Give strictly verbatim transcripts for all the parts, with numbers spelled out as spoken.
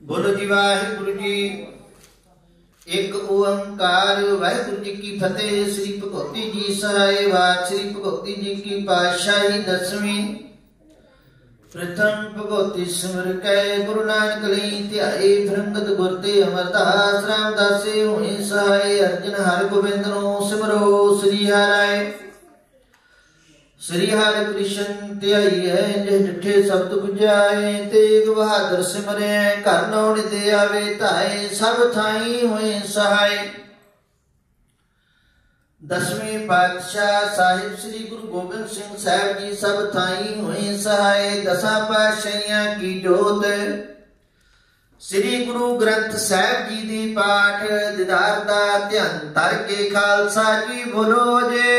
बोलो जी वाहिगुरु जी। एक ओंकार वाहिगुरु जी की फतेह। श्री भगवती जी सहाय वाद श्री भगवती जी की पातशाही दसवीं। प्रथम भगवती सिमर कै गुरु नानक लई ध्याए। फिरंगत गुर ते अमरदास रामदासे होए सहाय। अर्जन हर गोबिंद नो सिमरो श्री हराय। श्री हरि कृष्ण ध्याइए जिस डिठे शब्द बुझाए। तेग बहादुर सिमरे घर नौड़ दे आवे धाए। सब थाई होए सहाय। दसवें पातशाह साहिब श्री गुरु गोबिंद सिंह साहिब जी सब थाई होए सहाय। दसां पातशाहियां की जोत श्री गुरु ग्रंथ साहिब जी दी पाठ दीदार दा ध्यान धर के खालसा जी बोलो जे।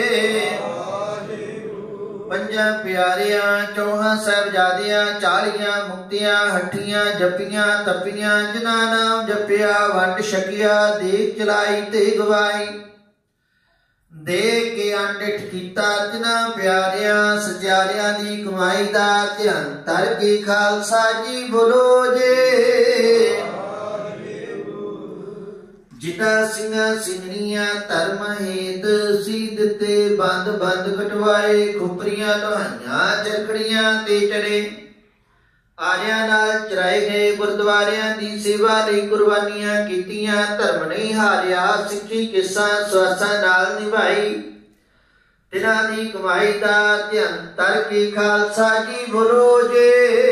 पंजा प्यारियां चौहां साहिबजादियां चालियां मुक्तियां हठियां जपियां तपियां जिन्हां नाम जपिया वंड छकिया। देख चलाई ते गवाई देख के अंडिठ कीता। जिन्हां प्यारियां सचारियां दी कमाई दा ध्यान धर के खालसा जी बोलो जे। जिता सिंगा सिंगनिया धर्म हेत सीध ते बंद बंद कटवाए। खुपरियां लोहाइयां चरखड़ियां ते चढ़े। आरियां नाल चराए गए गुरुद्वारियां दी सेवा लई कुर्बानियां कीतियां। धर्म नहीं हारिया सिੱਖੀ किस्सा ਸਵਾਸਾਂ नाल निभाई। तिन्हां दी कमाई दा ध्यान धर के खालसा जी बोलो जे।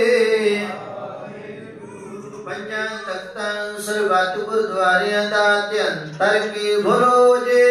पंजां तख्तां सरबत गुरुद्वारियां दा ध्यान धर के बोलो जे।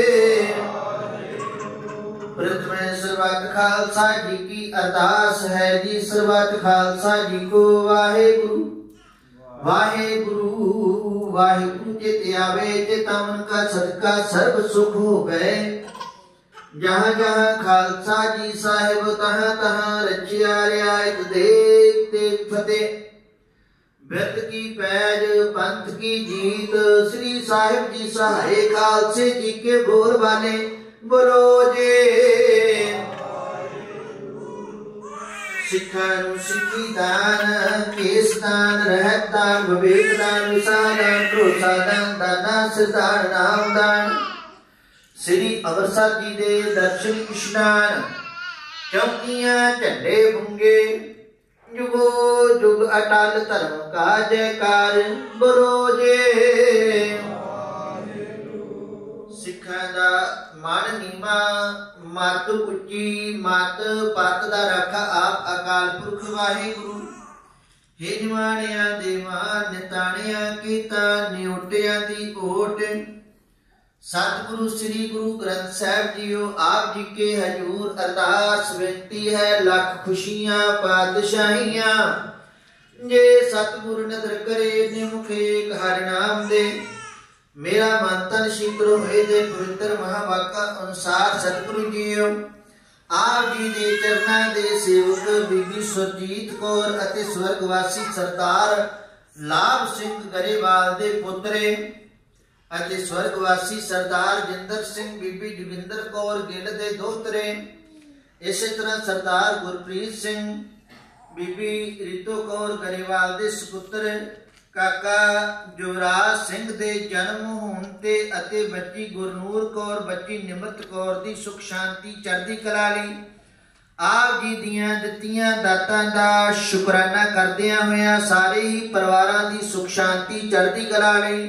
प्रथम सरबत खालसा जी की अरदास है जी। सरबत खालसा जी को वाहेगुरु वाहेगुरु वाहेगुरु जित आवे। जित मन का सदका सर्व सुख हो गए। जहाँ जहाँ खालसा जी साहिब तहाँ तहाँ रचिया रियायत देख देख फतेह। बिरत की पैज पंथ की जीत श्री साहिब जी सहाय। खालसे जी के बोल वाले बोलो जे। सिखा नूं सिखी दान केस दान रहत दान विवेक दान विसाह दान भरोसा दान दाना सिरदान नाम दान। श्री अमरसर जी दे दर्शन इशनान चौकियां झंडे बुंगे। जुगो जुग अटल धर्म का जयकार बोलो जे। सिखां दा मन नीमा मत उच्ची मत पत दा रखा आप अकाल पुरख वाहिगुरु। हे निवाणिया देवा निताणिया कीता निउटिया दी ओट। सतगुरु श्री गुरु ग्रंथ साहिब जीओ आप जी के हजूर अरदास बेनती है। लख खुशियां पातशाहियां जे सतगुरु नदर करे। निमुखे हर नाम दे मेरा मन तन शीतल होए दे। पवित्र महावाका अनुसार सतगुरु जीओ आप जी दे चरना दे सेवक बीबी सुरजीत कौर अते स्वर्गवासी सरदार लाभ सिंह गरेवाल दे पुत्रे ਅਤੇ स्वर्गवासी सरदार जिंदर सिंह बीबी जोगिंदर कौर गिल दे दोहतरे। इस तरह सरदार गुरप्रीत सिंह बीबी रीतो कौर गरेवाल दे सपुत्र काका युवराज सिंह दे जन्म होने ते अते बच्ची गुरनूर कौर बच्ची निमरत कौर दी सुख शांति चढ़दी कला लई आप जी दियां दित्तियां दातां दा शुकराना करदियां होया सारे ही परिवारां दी सुख शांति चढ़दी कला लई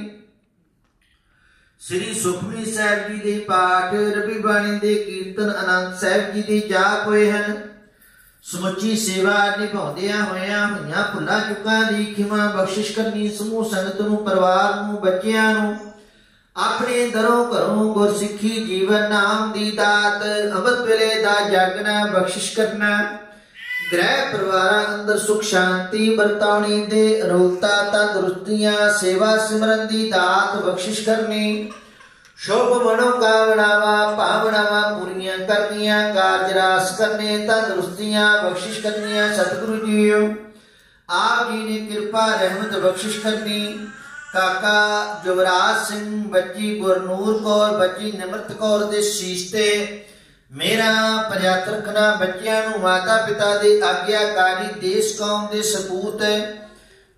श्री सुखमनी साहिब जी दे पाठ रबी बाणी दे कीर्तन आनंद साहिब जी दे जाप होए हन। समुची सेवा निभाउंदियां होइयां होइयां भुल्लां चुकां दी खिमा बख्शिश करनी। समूह संगत नूं परिवार नूं बच्चियां नूं अपने दरों घरों गुरसिੱਖੀ जीवन नाम दी दात अमृत वेले दा जागना बख्शिश करना। गृह परिवारां अंदर सुख शांति बरताउणी दे अरोलता तंदुरुस्तियां सेवा सिमरन दी दात बख्शिश करनी। शुभ मनोकामनावां भावनावां पूरियां करनियां। कारज रास करने तंदुरुस्तियां बख्शिश करनियां। सतगुरु जीओ आप जी ने कृपा रहमत बख्शिश करनी। काका युवराज सिंह बच्ची गुरनूर कौर बच्ची निमरत कौर दे शीश ते मेरा पर्यात रखना। बच्चियां नूं माता पिता दे आग्याकारी देश कौम दे सपूत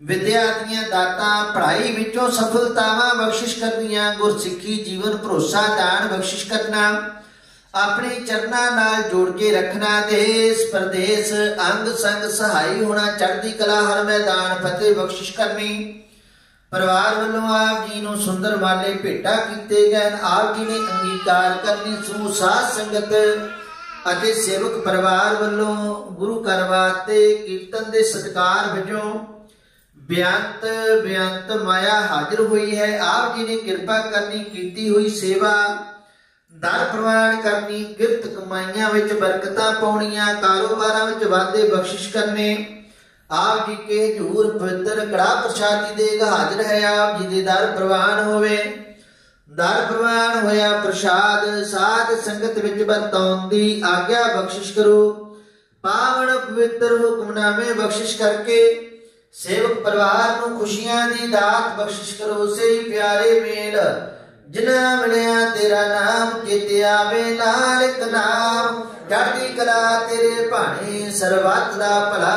विद्या दीआं दातां पढ़ाई विचों सफलतावां बख्शिश करनियां गुरसिੱਖੀ जीवन भरोसा दान बख्शिश करना अपने चरनां नाल जोड़ के रखना देश प्रदेश अंग संग सहाई होना चढ़दी कला हर मैदान फतेह बख्शिश करनी परिवार वालों आप जी नूं सुंदर माले भेटा कीते गए आप जी ने अंगीकार करनी समूह साध संगत अते सेवक परिवार वालों गुरु घर वास्ते कीर्तन दे सत्कार वजों बेअंत बेअंत माया हाजिर हुई है आप जी ने कृपा करनी कीती हुई सेवा दर प्रवान करनी किरत कमाइयां विच बरकतां पाउणियां कारोबारां विच वाधे बख्शिश करने आप जी के हजूर पवित्र कड़ा प्रसादी देग हाजिर है आप जी दे दर प्रवान होवे दर प्रवान होया प्रसाद साध संगत विच वरताउण दी आग्या बख्शिश करो पावन पवित्र हुक्मनामे बख्शिश करके सेवक परिवार नूं खुशियां दी दात बख्शिश करो से प्यारे मेल जिन्ना मिलिया तेरा नाम चेते आवे नानक नाम चढ़दी कला तेरे भाणे सरबत दा भला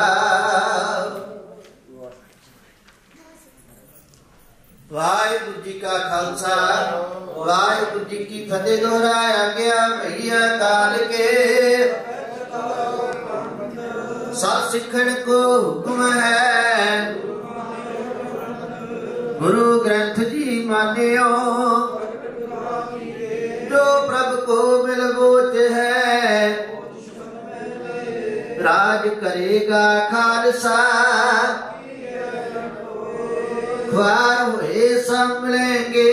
वाहिगुरू जी का खालसा वाहिगुरू जी की फतेह दोहराया गया भैया काल के सत सिखण को हुक्म है गुरु ग्रंथ जी मानियो जो प्रभु को मिल बोझ है राज करेगा खालसा ख्वार हुए संभलेंगे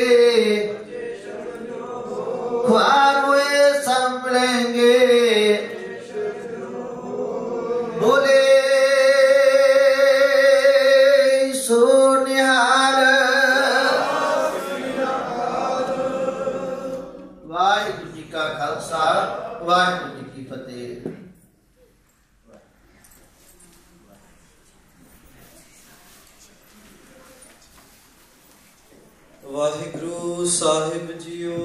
ख्वार हुए संभलेंगे बोले सो निहाल वाहिगुरू जी का खालसा वाहिगुरू जी की फतेह। वाहिगुरू साहिब जियो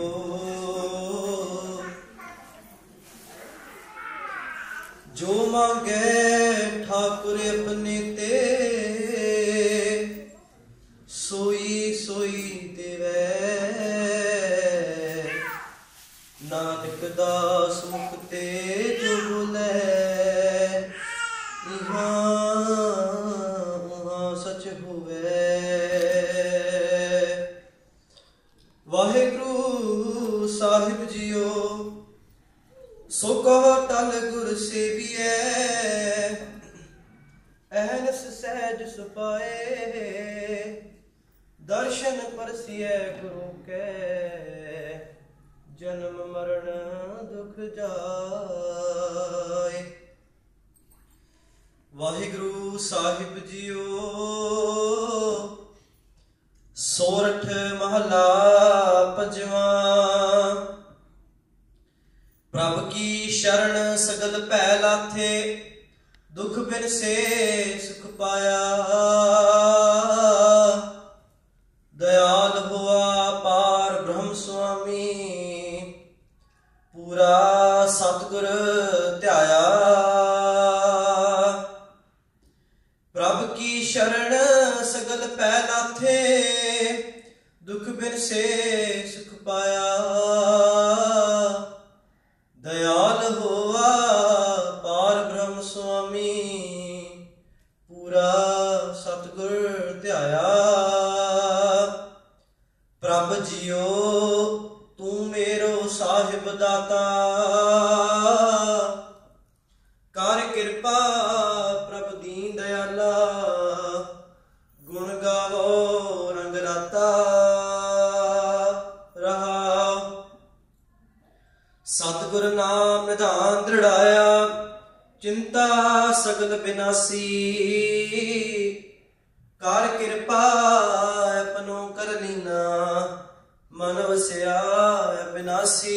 जो मांगे ठाकुर अपने ते सोई सोई देवै नानक दास मुख ते जो बोले इहाँ सच होवे। वाहिगुरू साहिब जियो सो कहो टल गुर सेविए अहनस सहज सुपाए दर्शन परसिए गुरु के जन्म मरण दुख जाए। वाहिगुरू साहिब जियो सोरठ महला पंजवा प्रभ की शरण सगल पै लाथे दुख बिन से सुख पाया दयाल हुआ पार ब्रह्म स्वामी पूरा सतगुर ध्याया। प्रभ की शरण सगल पै लाथे दुख बिन से सुख पाया दयाल होआ पार ब्रह्म स्वामी पूरा सतगुर ध्याया। प्रभ जियो तू मेरो साहिब दाता कर कृपा प्रभ दीन दयाला गुण गावो रंग राता रहा। सतगुर नाम निधान दृढ़ाया चिंता सगल बिनासी कर कृपा अपनो कर लीना मन वस्या बिनासी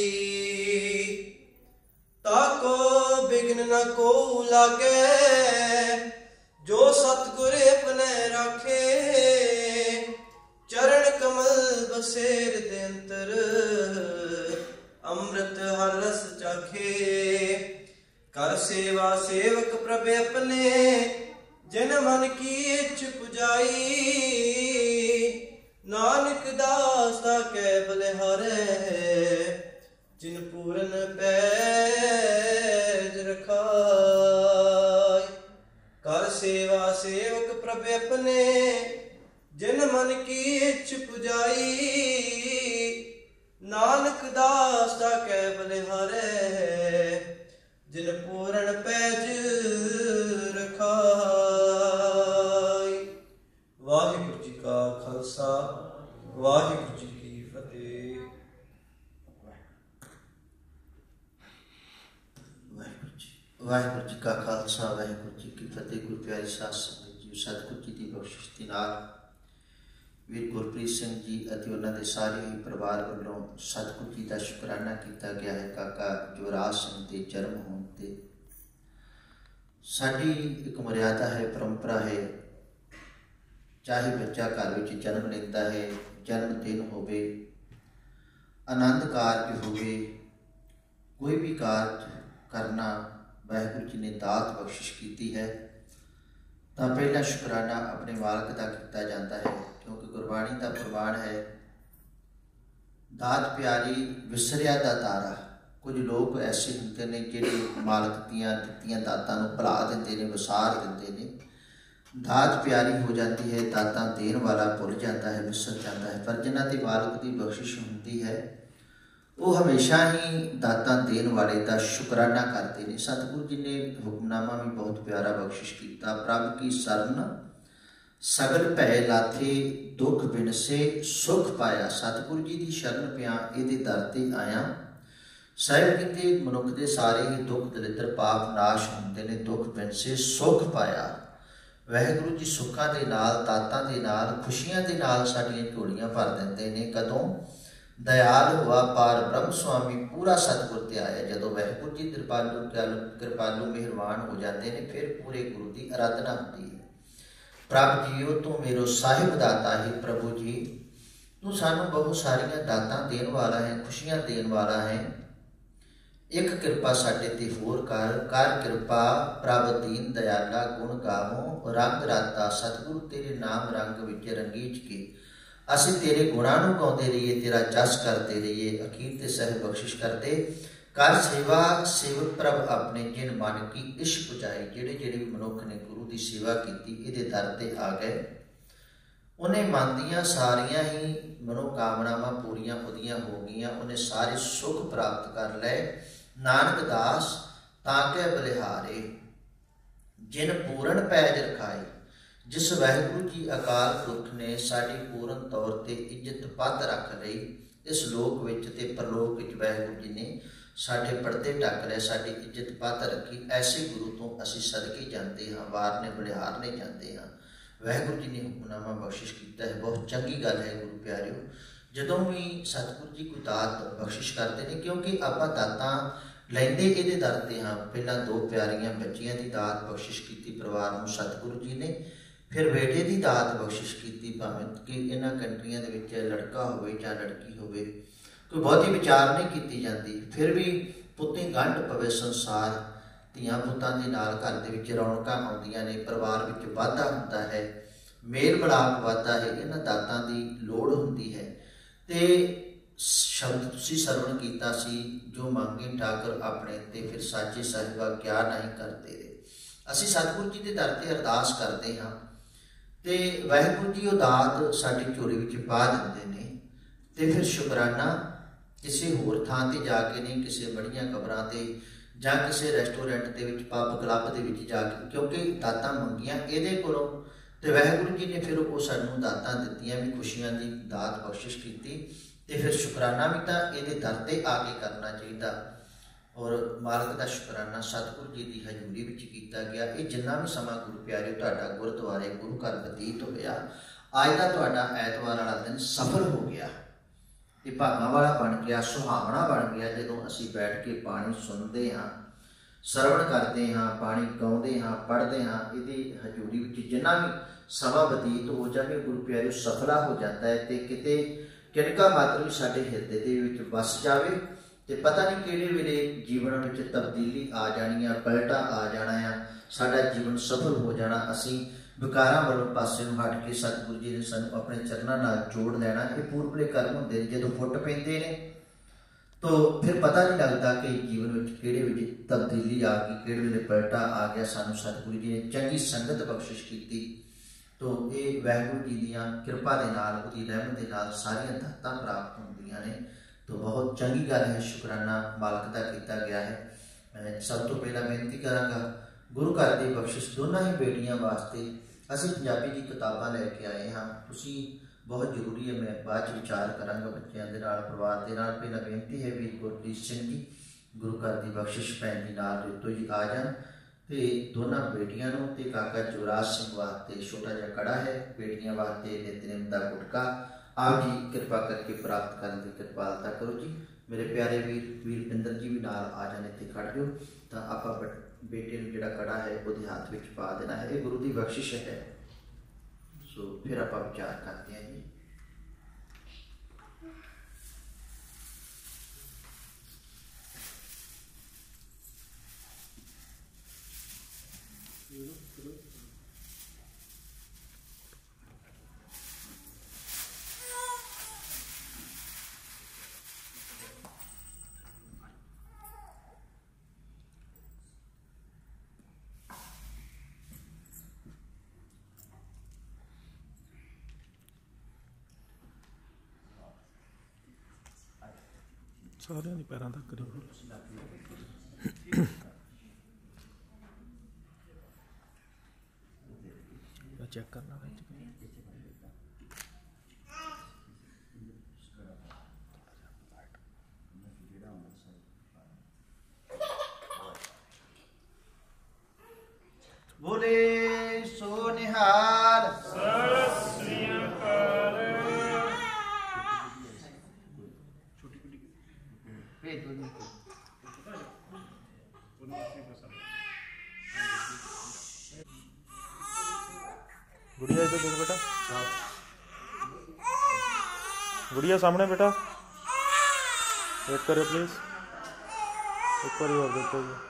ताको बिघ्न न को लागे जो सतगुर अपने राखे चरण कमल बसेर दे अंतर अमृत हर रस चाखे कर सेवा सेवक प्रभ अपने जिन मन की इच्छ ਪੁਜਾਈ। ਨਾਨਕ ਦਾਸਾ ਕੈ ਬਲਿਹਾਰੈ ਜਿਨ ਪੂਰਨ ਪੈਜ ਰਖਾਇ। ਕਰ ਸੇਵਾ ਸੇਵਕ ਪ੍ਰਭ ਆਪਣੇ ਜਿਨ ਮਨ ਕੀ ਇੱਛ ਪੁਜਾਈ। ਨਾਨਕ ਦਾਸਾ ਕੈ ਬਲਿਹਾਰੈ ਜਿਨ ਪੂਰਨ ਪੈਜ ਰਖਾਇ। ਵਾਹਿਗੁਰੂ ਜੀ ਕਾ ਖਾਲਸਾ ਵਾਹਿਗੁਰੂ ਜੀ ਕੀ ਫਤਿਹ। ਵਾਹਿਗੁਰੂ ਜੀ ਵਾਹਿਗੁਰੂ ਜੀ ਕਾ ਖਾਲਸਾ ਵਾਹਿਗੁਰੂ ਜੀ ਕੀ ਫਤਿਹ। ਗੁਰੂ ਪਿਆਰੀ ਸਾਧ ਸੰਗਤ ਜੀ, ਸਤਿਗੁਰੂ ਜੀ ਦੀ ਬਖਸ਼ਿਸ਼ ਦੇ ਨਾਲ ਵੀਰ ਗੁਰਪ੍ਰੀਤ ਸਿੰਘ ਜੀ ਅਤੇ ਉਹਨਾਂ ਦੇ ਸਾਰੇ ਹੀ ਪਰਿਵਾਰ ਵੱਲੋਂ ਸਤਿਗੁਰੂ ਜੀ ਦਾ ਸ਼ੁਕਰਾਨਾ ਕੀਤਾ ਗਿਆ ਹੈ ਕਾਕਾ ਯੁਵਰਾਜ ਸਿੰਘ ਦੇ ਜਨਮ ਹੋਣ 'ਤੇ। ਸਾਡੀ ਇੱਕ ਮਰਿਆਦਾ ਹੈ, ਪਰੰਪਰਾ ਹੈ, ਚਾਹੇ ਬੱਚਾ ਘਰ ਵਿੱਚ ਜਨਮ ਲੈਂਦਾ ਹੈ, ਜਨਮ ਦਿਨ ਹੋਵੇ, ਆਨੰਦ ਕਾਰਜ ਹੋਵੇ, ਕੋਈ ਵੀ ਕਾਰਜ ਕਰਨਾ ਵਾਹਿਗੁਰੂ ਜੀ ਨੇ ਦਾਤ ਬਖਸ਼ਿਸ਼ ਕੀਤੀ ਹੈ ਤਾਂ ਪਹਿਲਾ ਸ਼ੁਕਰਾਨਾ ਆਪਣੇ ਮਾਲਕ ਦਾ ਕੀਤਾ ਜਾਂਦਾ ਹੈ, ਕਿਉਂਕਿ ਗੁਰਬਾਣੀ ਦਾ ਪ੍ਰਮਾਣ ਹੈ ਦਾਤ ਪਿਆਰੀ ਵਿਸਰਿਆ ਦਾ ਤਾਰਾ। ਕੁਝ ਲੋਕ ਐਸੇ ਹੁੰਦੇ ਨੇ ਜਿਹੜੇ ਮਾਲਕ ਦੀਆਂ ਦਿੱਤੀਆਂ ਦਾਤਾਂ ਨੂੰ ਭੁਲਾ ਦਿੰਦੇ ਨੇ, ਵਿਸਾਰ ਦਿੰਦੇ ਨੇ। ਦਾਤ ਪਿਆਰੀ ਹੋ ਜਾਂਦੀ ਹੈ, ਦਾਤਾਂ ਦੇਣ ਵਾਲਾ ਭੁੱਲ ਜਾਂਦਾ ਹੈ, ਵਿਸਰ ਜਾਂਦਾ ਹੈ। ਪਰ ਜਿਨ੍ਹਾਂ ਦੀ ਮਾਲਕ ਦੀ ਬਖਸ਼ਿਸ਼ ਹੁੰਦੀ ਹੈ ਉਹ ਹਮੇਸ਼ਾ ਹੀ ਦਾਤਾਂ ਦੇਣ ਵਾਲੇ ਦਾ ਸ਼ੁਕਰਾਨਾ ਕਰਦੇ ਨੇ। ਸਤਿਗੁਰੂ ਜੀ ਨੇ ਹੁਕਮਨਾਮਾ ਵੀ ਬਹੁਤ ਪਿਆਰਾ ਬਖਸ਼ਿਸ਼ ਕੀਤਾ। ਪ੍ਰਭ ਕੀ ਸਰਨ ਸਗਲ ਭੈ ਲਾਥੇ ਦੁੱਖ ਬਿਨਸੇ ਸੁਖ ਪਾਇਆ। ਸਤਿਗੁਰੂ ਜੀ ਦੀ ਸ਼ਰਨ ਪਿਆ, ਇਹਦੇ ਦਰ 'ਤੇ ਆਇਆ। ਸਾਹਿਬ ਕਹਿੰਦੇ ਮਨੁੱਖ ਦੇ ਸਾਰੇ ਹੀ ਦੁੱਖ ਦਲਿੱਦਰ ਪਾਪ ਨਾਸ਼ ਹੁੰਦੇ ਨੇ, ਦੁੱਖ ਬਿਨਸੇ ਸੁਖ ਪਾਇਆ। ਵਾਹਿਗੁਰੂ ਜੀ ਸੁੱਖਾਂ ਦੇ ਨਾਲ, ਦਾਤਾਂ ਦੇ ਨਾਲ, ਖੁਸ਼ੀਆਂ ਦੇ ਨਾਲ ਸਾਡੀਆਂ ਝੋਲੀਆਂ ਭਰ ਦਿੰਦੇ ਨੇ। ਕਦੋਂ? ਦਇਆਲ ਹੋਆ ਪਾਰ ਬ੍ਰਹਮ ਸੁਆਮੀ ਪੂਰਾ ਸਤਿਗੁਰ ਤੇ ਆਇਆ। ਜਦੋਂ ਵਾਹਿਗੁਰੂ ਜੀ ਕਿਰਪਾਲੂ ਕਿਰਪਾਲੂ ਮਿਹਰਬਾਨ ਹੋ ਜਾਂਦੇ ਨੇ ਫਿਰ ਪੂਰੇ ਗੁਰੂ ਦੀ ਅਰਾਧਨਾ ਹੁੰਦੀ ਹੈ। ਪ੍ਰਭ ਜੀਓ ਤੂੰ ਮੇਰੋ ਸਾਹਿਬ ਦਾਤਾ ਹੈ। ਪ੍ਰਭੂ ਜੀ ਤੂੰ ਸਾਨੂੰ ਬਹੁਤ ਸਾਰੀਆਂ ਦਾਤਾਂ ਦੇਣ ਵਾਲਾ ਹੈ, ਖੁਸ਼ੀਆਂ ਦੇਣ ਵਾਲਾ ਹੈ। ਇੱਕ ਕਿਰਪਾ ਸਾਡੇ ਤੇ ਹੋਰ ਕਰ ਕਰ ਕਿਰਪਾ ਪ੍ਰਭ ਦੀਨ ਦਇਆਲਾ ਗੁਣ ਗਾਵੋ ਰੰਗ ਰਾਤਾ। ਸਤਿਗੁਰੂ ਤੇਰੇ ਨਾਮ ਰੰਗ ਵਿੱਚ ਰੰਗੀਚ ਕੇ ਅਸੀਂ ਤੇਰੇ ਗੁਣਾਂ ਨੂੰ ਗਾਉਂਦੇ ਰਹੀਏ, ਤੇਰਾ ਜਸ ਕਰਦੇ ਰਹੀਏ। ਅਖੀਰ ਤੇ ਸਹਿਬ ਬਖਸ਼ਿਸ਼ ਕਰਦੇ ਕਰ ਸੇਵਾ ਸੇਵਕ ਪ੍ਰਭ ਆਪਣੇ ਜਿਨ ਮਨ ਕੀ ਇਸ਼ ਪੁਜਾਈ। ਜਿਹੜੇ ਜਿਹੜੇ ਵੀ ਮਨੁੱਖ ਨੇ ਗੁਰੂ ਦੀ ਸੇਵਾ ਕੀਤੀ, ਇਹਦੇ ਦਰ 'ਤੇ ਆ ਗਏ, ਉਹਨੇ ਮਨ ਦੀਆਂ ਸਾਰੀਆਂ ਹੀ ਮਨੋਕਾਮਨਾਵਾਂ ਪੂਰੀਆਂ ਉਹਦੀਆਂ ਹੋ ਗਈਆਂ, ਉਹਨੇ ਸਾਰੇ ਸੁੱਖ ਪ੍ਰਾਪਤ ਕਰ ਲਏ। ਨਾਨਕ ਦਾਸ ਤਾਂ ਕੇ ਬਲਿਹਾਰੇ ਜਿਨ ਪੂਰਨ ਪੈਜ ਰਖਾਏ। ਜਿਸ ਵਾਹਿਗੁਰੂ ਜੀ ਅਕਾਲ ਪੁਰਖ ਨੇ ਸਾਡੀ ਪੂਰਨ ਤੌਰ 'ਤੇ ਇੱਜ਼ਤ ਪੱਧ ਰੱਖ ਲਈ, ਇਸ ਲੋਕ ਵਿੱਚ ਤੇ ਪਰਲੋਕ ਵਿੱਚ ਵਾਹਿਗੁਰੂ ਜੀ ਨੇ ਸਾਡੇ ਪਰਦੇ ਢੱਕ ਲਏ, ਸਾਡੀ ਇੱਜ਼ਤ ਪੱਧ ਰੱਖੀ। ਐਸੇ ਗੁਰੂ ਤੋਂ ਅਸੀਂ ਸਦਕੇ ਜਾਂਦੇ ਹਾਂ, ਵਾਰਨੇ ਬਲਿਹਾਰਨੇ ਜਾਂਦੇ ਹਾਂ। ਵਾਹਿਗੁਰੂ ਜੀ ਨੇ ਹੁਕਮਨਾਮਾ ਬਖਸ਼ਿਸ਼ ਕੀਤਾ ਹੈ। ਬਹੁਤ ਚੰਗੀ ਗੱਲ ਹੈ ਗੁਰੂ ਪਿਆਰਿਓ, ਜਦੋਂ ਵੀ ਸਤਿਗੁਰੂ ਜੀ ਕੋਈ ਦਾਤ ਬਖਸ਼ਿਸ਼ ਕਰਦੇ ਨੇ, ਕਿਉਂਕਿ ਆਪਾਂ ਦਾਤਾਂ ਲੈਂਦੇ ਇਹਦੇ ਦਰ 'ਤੇ ਹਾਂ। ਪਹਿਲਾਂ ਦੋ ਪਿਆਰੀਆਂ ਬੱਚੀਆਂ ਦੀ ਦਾਤ ਬਖਸ਼ਿਸ਼ ਕੀਤੀ ਪਰਿਵਾਰ ਨੂੰ ਸਤਿਗੁਰੂ ਜੀ ਨੇ, ਫਿਰ ਬੇਟੇ ਦੀ ਦਾਤ ਬਖਸ਼ਿਸ਼ ਕੀਤੀ। ਭਾਵੇਂ ਕਿ ਇਹਨਾਂ ਕੰਟਰੀਆਂ ਦੇ ਵਿੱਚ ਲੜਕਾ ਹੋਵੇ ਜਾਂ ਲੜਕੀ ਹੋਵੇ, ਕੋਈ ਬਹੁਤੀ ਵਿਚਾਰ ਨਹੀਂ ਕੀਤੀ ਜਾਂਦੀ, ਫਿਰ ਵੀ ਪੁੱਤੀ ਗੰਢ ਪਵੇ ਸੰਸਾਰ। ਧੀਆਂ ਪੁੱਤਾਂ ਦੇ ਨਾਲ ਘਰ ਦੇ ਵਿੱਚ ਰੌਣਕਾਂ ਆਉਂਦੀਆਂ ਨੇ, ਪਰਿਵਾਰ ਵਿੱਚ ਵਾਧਾ ਹੁੰਦਾ ਹੈ, ਮੇਲ ਮਿਲਾਪ ਵੱਧਦਾ ਹੈ। ਇਹਨਾਂ ਦਾਤਾਂ ਦੀ ਲੋੜ ਹੁੰਦੀ ਹੈ। ਤੇ ਸ਼ਬਦ ਤੁਸੀਂ ਸਰਵਣ ਕੀਤਾ ਸੀ, ਜੋ ਮੰਗੇ ਠਾਕਰ ਆਪਣੇ ਤੇ ਫਿਰ ਸਾਚੇ ਸਾਹਿਬਾ ਕਿਆ ਨਹੀਂ ਕਰਦੇ ਰਹੇ। ਅਸੀਂ ਸਤਿਗੁਰੂ ਜੀ ਦੇ ਦਰ 'ਤੇ ਅਰਦਾਸ ਕਰਦੇ ਹਾਂ ਤੇ ਵਾਹਿਗੁਰੂ ਜੀ ਉਹ ਦਾਤ ਸਾਡੀ ਝੋਲੀ ਵਿੱਚ ਪਾ ਦਿੰਦੇ ਨੇ। ਤੇ ਫਿਰ ਸ਼ੁਕਰਾਨਾ ਕਿਸੇ ਹੋਰ ਥਾਂ 'ਤੇ ਜਾ ਕੇ ਨਹੀਂ, ਕਿਸੇ ਬੜੀਆਂ ਕਬਰਾਂ 'ਤੇ ਜਾਂ ਕਿਸੇ ਰੈਸਟੋਰੈਂਟ ਦੇ ਵਿੱਚ, ਪੱਬ ਕਲੱਬ ਦੇ ਵਿੱਚ ਜਾ ਕੇ, ਕਿਉਂਕਿ ਦਾਤਾਂ ਮੰਗੀਆਂ ਇਹਦੇ ਕੋਲੋਂ ਤੇ ਵਾਹਿਗੁਰੂ ਜੀ ਨੇ ਫਿਰ ਉਹ ਸਾਨੂੰ ਦਾਤਾਂ ਦਿੱਤੀਆਂ ਵੀ, ਖੁਸ਼ੀਆਂ ਦੀ ਦਾਤ ਬਖਸ਼ਿਸ਼ ਕੀਤੀ। ਤੇ ਫਿਰ ਸ਼ੁਕਰਾਨਾ ਵੀ ਤਾਂ ਇਹਦੇ ਦਰ 'ਤੇ ਆ ਕੇ ਕਰਨਾ ਚਾਹੀਦਾ। ਔਰ ਮਾਲਕ ਦਾ ਸ਼ੁਕਰਾਨਾ ਸਤਿਗੁਰੂ ਜੀ ਦੀ ਹਜ਼ੂਰੀ ਵਿੱਚ ਕੀਤਾ ਗਿਆ। ਇਹ ਜਿੰਨਾ ਵੀ ਸਮਾਂ ਗੁਰੂ ਪਿਆਰਿਓ ਤੁਹਾਡਾ ਗੁਰਦੁਆਰੇ ਗੁਰੂ ਘਰ ਬਤੀਤ ਹੋਇਆ, ਅੱਜ ਦਾ ਤੁਹਾਡਾ ਐਤਵਾਰ ਵਾਲਾ ਦਿਨ ਸਫਲ ਹੋ ਗਿਆ, ਇਹ ਭਾਗਾਂ ਵਾਲਾ ਬਣ ਗਿਆ, ਸੁਹਾਵਣਾ ਬਣ ਗਿਆ। ਜਦੋਂ ਅਸੀਂ ਬੈਠ ਕੇ ਬਾਣੀ ਸੁਣਦੇ ਹਾਂ, ਸਰਵਣ ਕਰਦੇ ਹਾਂ, ਬਾਣੀ ਗਾਉਂਦੇ ਹਾਂ, ਪੜ੍ਹਦੇ ਹਾਂ, ਇਹਦੀ ਹਜ਼ੂਰੀ ਵਿੱਚ ਜਿੰਨਾ ਵੀ ਸਮਾਂ ਬਤੀਤ ਹੋ ਜਾਵੇ ਗੁਰੂ ਪਿਆਰਿਓ ਸਫਲਾ ਹੋ ਜਾਂਦਾ ਹੈ। ਤੇ ਕਿਤੇ ਕਿਣਕਾ ਮਾਤਰ ਵੀ ਸਾਡੇ ਹਿਰਦੇ ਦੇ ਵਿੱਚ ਵਸ ਜਾਵੇ ਤੇ ਪਤਾ ਨਹੀਂ ਕਿਹੜੇ ਵੇਲੇ ਜੀਵਨ ਵਿੱਚ ਤਬਦੀਲੀ ਆ ਜਾਣੀ ਆ, ਪਲਟਾ ਆ ਜਾਣਾ ਆ, ਸਾਡਾ ਜੀਵਨ ਸਫਲ ਹੋ ਜਾਣਾ। ਅਸੀਂ ਵਿਕਾਰਾਂ ਵੱਲੋਂ ਪਾਸੇ ਨੂੰ ਹਟ ਕੇ ਸਤਿਗੁਰੂ ਜੀ ਨੇ ਸਾਨੂੰ ਆਪਣੇ ਚਰਨਾਂ ਨਾਲ ਜੋੜ ਲੈਣਾ। ਇਹ ਪੂਰਬਲੇ ਕਰਮ ਹੁੰਦੇ ਨੇ, ਜਦੋਂ ਫੁੱਟ ਪੈਂਦੇ ਨੇ ਤਾਂ ਫਿਰ ਪਤਾ ਨਹੀਂ ਲੱਗਦਾ ਕਿ ਜੀਵਨ ਵਿੱਚ ਕਿਹੜੇ ਵਿੱਚ ਤਬਦੀਲੀ ਆ ਗਈ, ਕਿਹੜੇ ਵੇਲੇ ਪਲਟਾ ਆ ਗਿਆ। ਸਾਨੂੰ ਸਤਿਗੁਰੂ ਜੀ ਨੇ ਚੰਗੀ ਸੰਗਤ ਬਖਸ਼ਿਸ਼ ਕੀਤੀ। ਤੋ ਇਹ ਵਾਹਿਗੁਰੂ ਜੀ ਦੀਆਂ ਕਿਰਪਾ ਦੇ ਨਾਲ, ਉਹਦੀ ਰਹਿਮਤ ਦੇ ਨਾਲ ਸਾਰੀਆਂ ਦਾਤਾਂ ਪ੍ਰਾਪਤ ਹੁੰਦੀਆਂ ਨੇ। ਤੋ ਬਹੁਤ ਚੰਗੀ ਗੱਲ ਹੈ, ਸ਼ੁਕਰਾਨਾ ਮਾਲਕ ਦਾ ਕੀਤਾ ਗਿਆ ਹੈ। ਮੈਂ ਸਭ ਤੋਂ ਪਹਿਲਾਂ ਬੇਨਤੀ ਕਰਾਂਗਾ, ਗੁਰੂ ਘਰ ਦੀ ਬਖਸ਼ਿਸ਼ ਦੋਨਾਂ ਹੀ ਬੇਟੀਆਂ ਵਾਸਤੇ ਅਸੀਂ ਪੰਜਾਬੀ ਦੀ ਕਿਤਾਬਾਂ ਲੈ ਕੇ ਆਏ ਹਾਂ। ਤੁਸੀਂ ਬਹੁਤ ਜ਼ਰੂਰੀ ਹੈ, ਮੈਂ ਬਾਅਦ 'ਚ ਵਿਚਾਰ ਕਰਾਂਗਾ ਬੱਚਿਆਂ ਦੇ ਨਾਲ, ਪਰਿਵਾਰ ਦੇ ਨਾਲ। ਪਹਿਲਾਂ ਬੇਨਤੀ ਹੈ ਵੀ ਗੁਰਪ੍ਰੀਤ ਸਿੰਘ ਜੀ ਗੁਰੂ ਘਰ ਦੀ ਬਖਸ਼ਿਸ਼ ਭੈਣ ਜੀ ਨਾਲ ਰਿਤੋ ਜੀ ਆ ਜਾਣ, ਤੇ ਦੋਨਾਂ ਬੇਟੀਆਂ ਨੂੰ, ਤੇ ਕਾਕਾ ਯੁਵਰਾਜ ਸਿੰਘ ਵਾਸਤੇ ਛੋਟਾ ਜਿਹਾ ਕੜਾ ਹੈ, ਬੇਟੀਆਂ ਵਾਸਤੇ ਨਿਤਨੇਮ ਦਾ ਗੁਟਕਾ। ਆਪ ਜੀ ਕਿਰਪਾ ਕਰਕੇ ਪ੍ਰਾਪਤ ਕਰਨ ਦੀ ਕਿਰਪਾਲਤਾ ਕਰੋ ਜੀ। ਮੇਰੇ ਪਿਆਰੇ ਵੀਰ ਵੀਰਪਿੰਦਰ ਜੀ ਵੀ ਨਾਲ ਆ ਜਾਣ, ਇੱਥੇ ਖੜ ਜਾਓ ਤਾਂ ਆਪਾਂ ਬੇਟੇ ਨੂੰ ਜਿਹੜਾ ਕੜਾ ਹੈ ਉਹਦੇ ਹੱਥ ਵਿੱਚ ਪਾ ਦੇਣਾ ਹੈ। ਇਹ ਗੁਰੂ ਦੀ ਬਖਸ਼ਿਸ਼ ਹੈ। ਸੋ ਫਿਰ ਆਪਾਂ ਵਿਚਾਰ ਕਰਦੇ ਹਾਂ ਜੀ। ਸਾਰਿਆਂ ਦੇ ਪੈਰਾਂ ਤੱਕ ਕਰੀ ਚੈੱਕ ਕਰਨਾ ਵਿੱਚ ਬੋਲੇ ਸੋ ਨਿਹਾਲ। ਸਤਿ ਸ੍ਰੀ ਅਕਾਲ। गुड़िया इधर देखो बेटा, गुड़िया सामने बेटा, एक करो प्लीज, एक बार और देखो जी।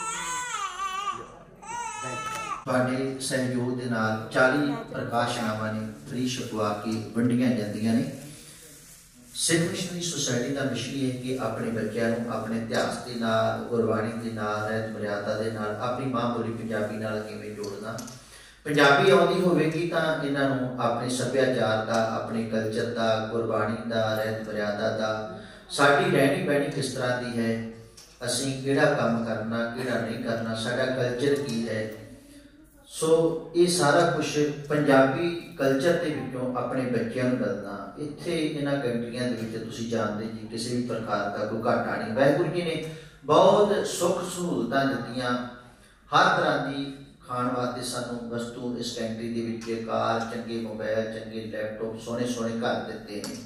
ਤੁਹਾਡੇ ਸਹਿਯੋਗ ਦੇ ਨਾਲ ਚਾਲੀ ਪ੍ਰਕਾਸ਼ਨਾਵਾਂ ਨੇ ਫ੍ਰੀ ਛਪਵਾ ਕੇ ਵੰਡੀਆਂ ਜਾਂਦੀਆਂ ਨੇ। ਸਿੱਖ ਮਿਸ਼ਨਰੀ ਸੁਸਾਇਟੀ ਦਾ ਮਿਸ਼ਨ ਇਹ ਹੈ ਕਿ ਆਪਣੇ ਬੱਚਿਆਂ ਨੂੰ ਆਪਣੇ ਇਤਿਹਾਸ ਦੇ ਨਾਲ, ਗੁਰਬਾਣੀ ਦੇ ਨਾਲ, ਰਹਿਤ ਮਰਿਆਦਾ ਦੇ ਨਾਲ, ਆਪਣੀ ਮਾਂ ਬੋਲੀ ਪੰਜਾਬੀ ਨਾਲ ਕਿਵੇਂ ਜੋੜਨਾ। ਪੰਜਾਬੀ ਆਉਂਦੀ ਹੋਵੇਗੀ ਤਾਂ ਇਹਨਾਂ ਨੂੰ ਆਪਣੇ ਸੱਭਿਆਚਾਰ ਦਾ, ਆਪਣੇ ਕਲਚਰ ਦਾ, ਗੁਰਬਾਣੀ ਦਾ, ਰਹਿਤ ਮਰਿਆਦਾ ਦਾ, ਸਾਡੀ ਰਹਿਣੀ ਬਹਿਣੀ ਕਿਸ ਤਰ੍ਹਾਂ ਦੀ ਹੈ, ਅਸੀਂ ਕਿਹੜਾ ਕੰਮ ਕਰਨਾ, ਕਿਹੜਾ ਨਹੀਂ ਕਰਨਾ, ਸਾਡਾ ਕਲਚਰ ਕੀ ਹੈ। ਸੋ ਇਹ ਸਾਰਾ ਕੁਛ ਪੰਜਾਬੀ ਕਲਚਰ ਦੇ ਵਿੱਚੋਂ ਆਪਣੇ ਬੱਚਿਆਂ ਨੂੰ ਮਿਲਦਾ। ਇੱਥੇ ਇਹਨਾਂ ਕੰਟਰੀਆਂ ਦੇ ਵਿੱਚ ਤੁਸੀਂ ਜਾਣਦੇ ਜੀ ਕਿਸੇ ਵੀ ਪ੍ਰਕਾਰ ਦਾ ਕੋਈ ਘਾਟਾ ਨਹੀਂ। ਵਾਹਿਗੁਰੂ ਜੀ ਨੇ ਬਹੁਤ ਸੁੱਖ ਸਹੂਲਤਾਂ ਦਿੱਤੀਆਂ, ਹਰ ਤਰ੍ਹਾਂ ਦੀ ਖਾਣ ਵਾਸਤੇ ਸਾਨੂੰ ਵਸਤੂ ਇਸ ਕੰਟਰੀ ਦੇ ਵਿੱਚ, ਕਾਰ, ਚੰਗੇ ਮੋਬਾਈਲ, ਚੰਗੇ ਲੈਪਟਾਪ, ਸੋਹਣੇ ਸੋਹਣੇ ਘਰ ਦਿੱਤੇ ਨੇ।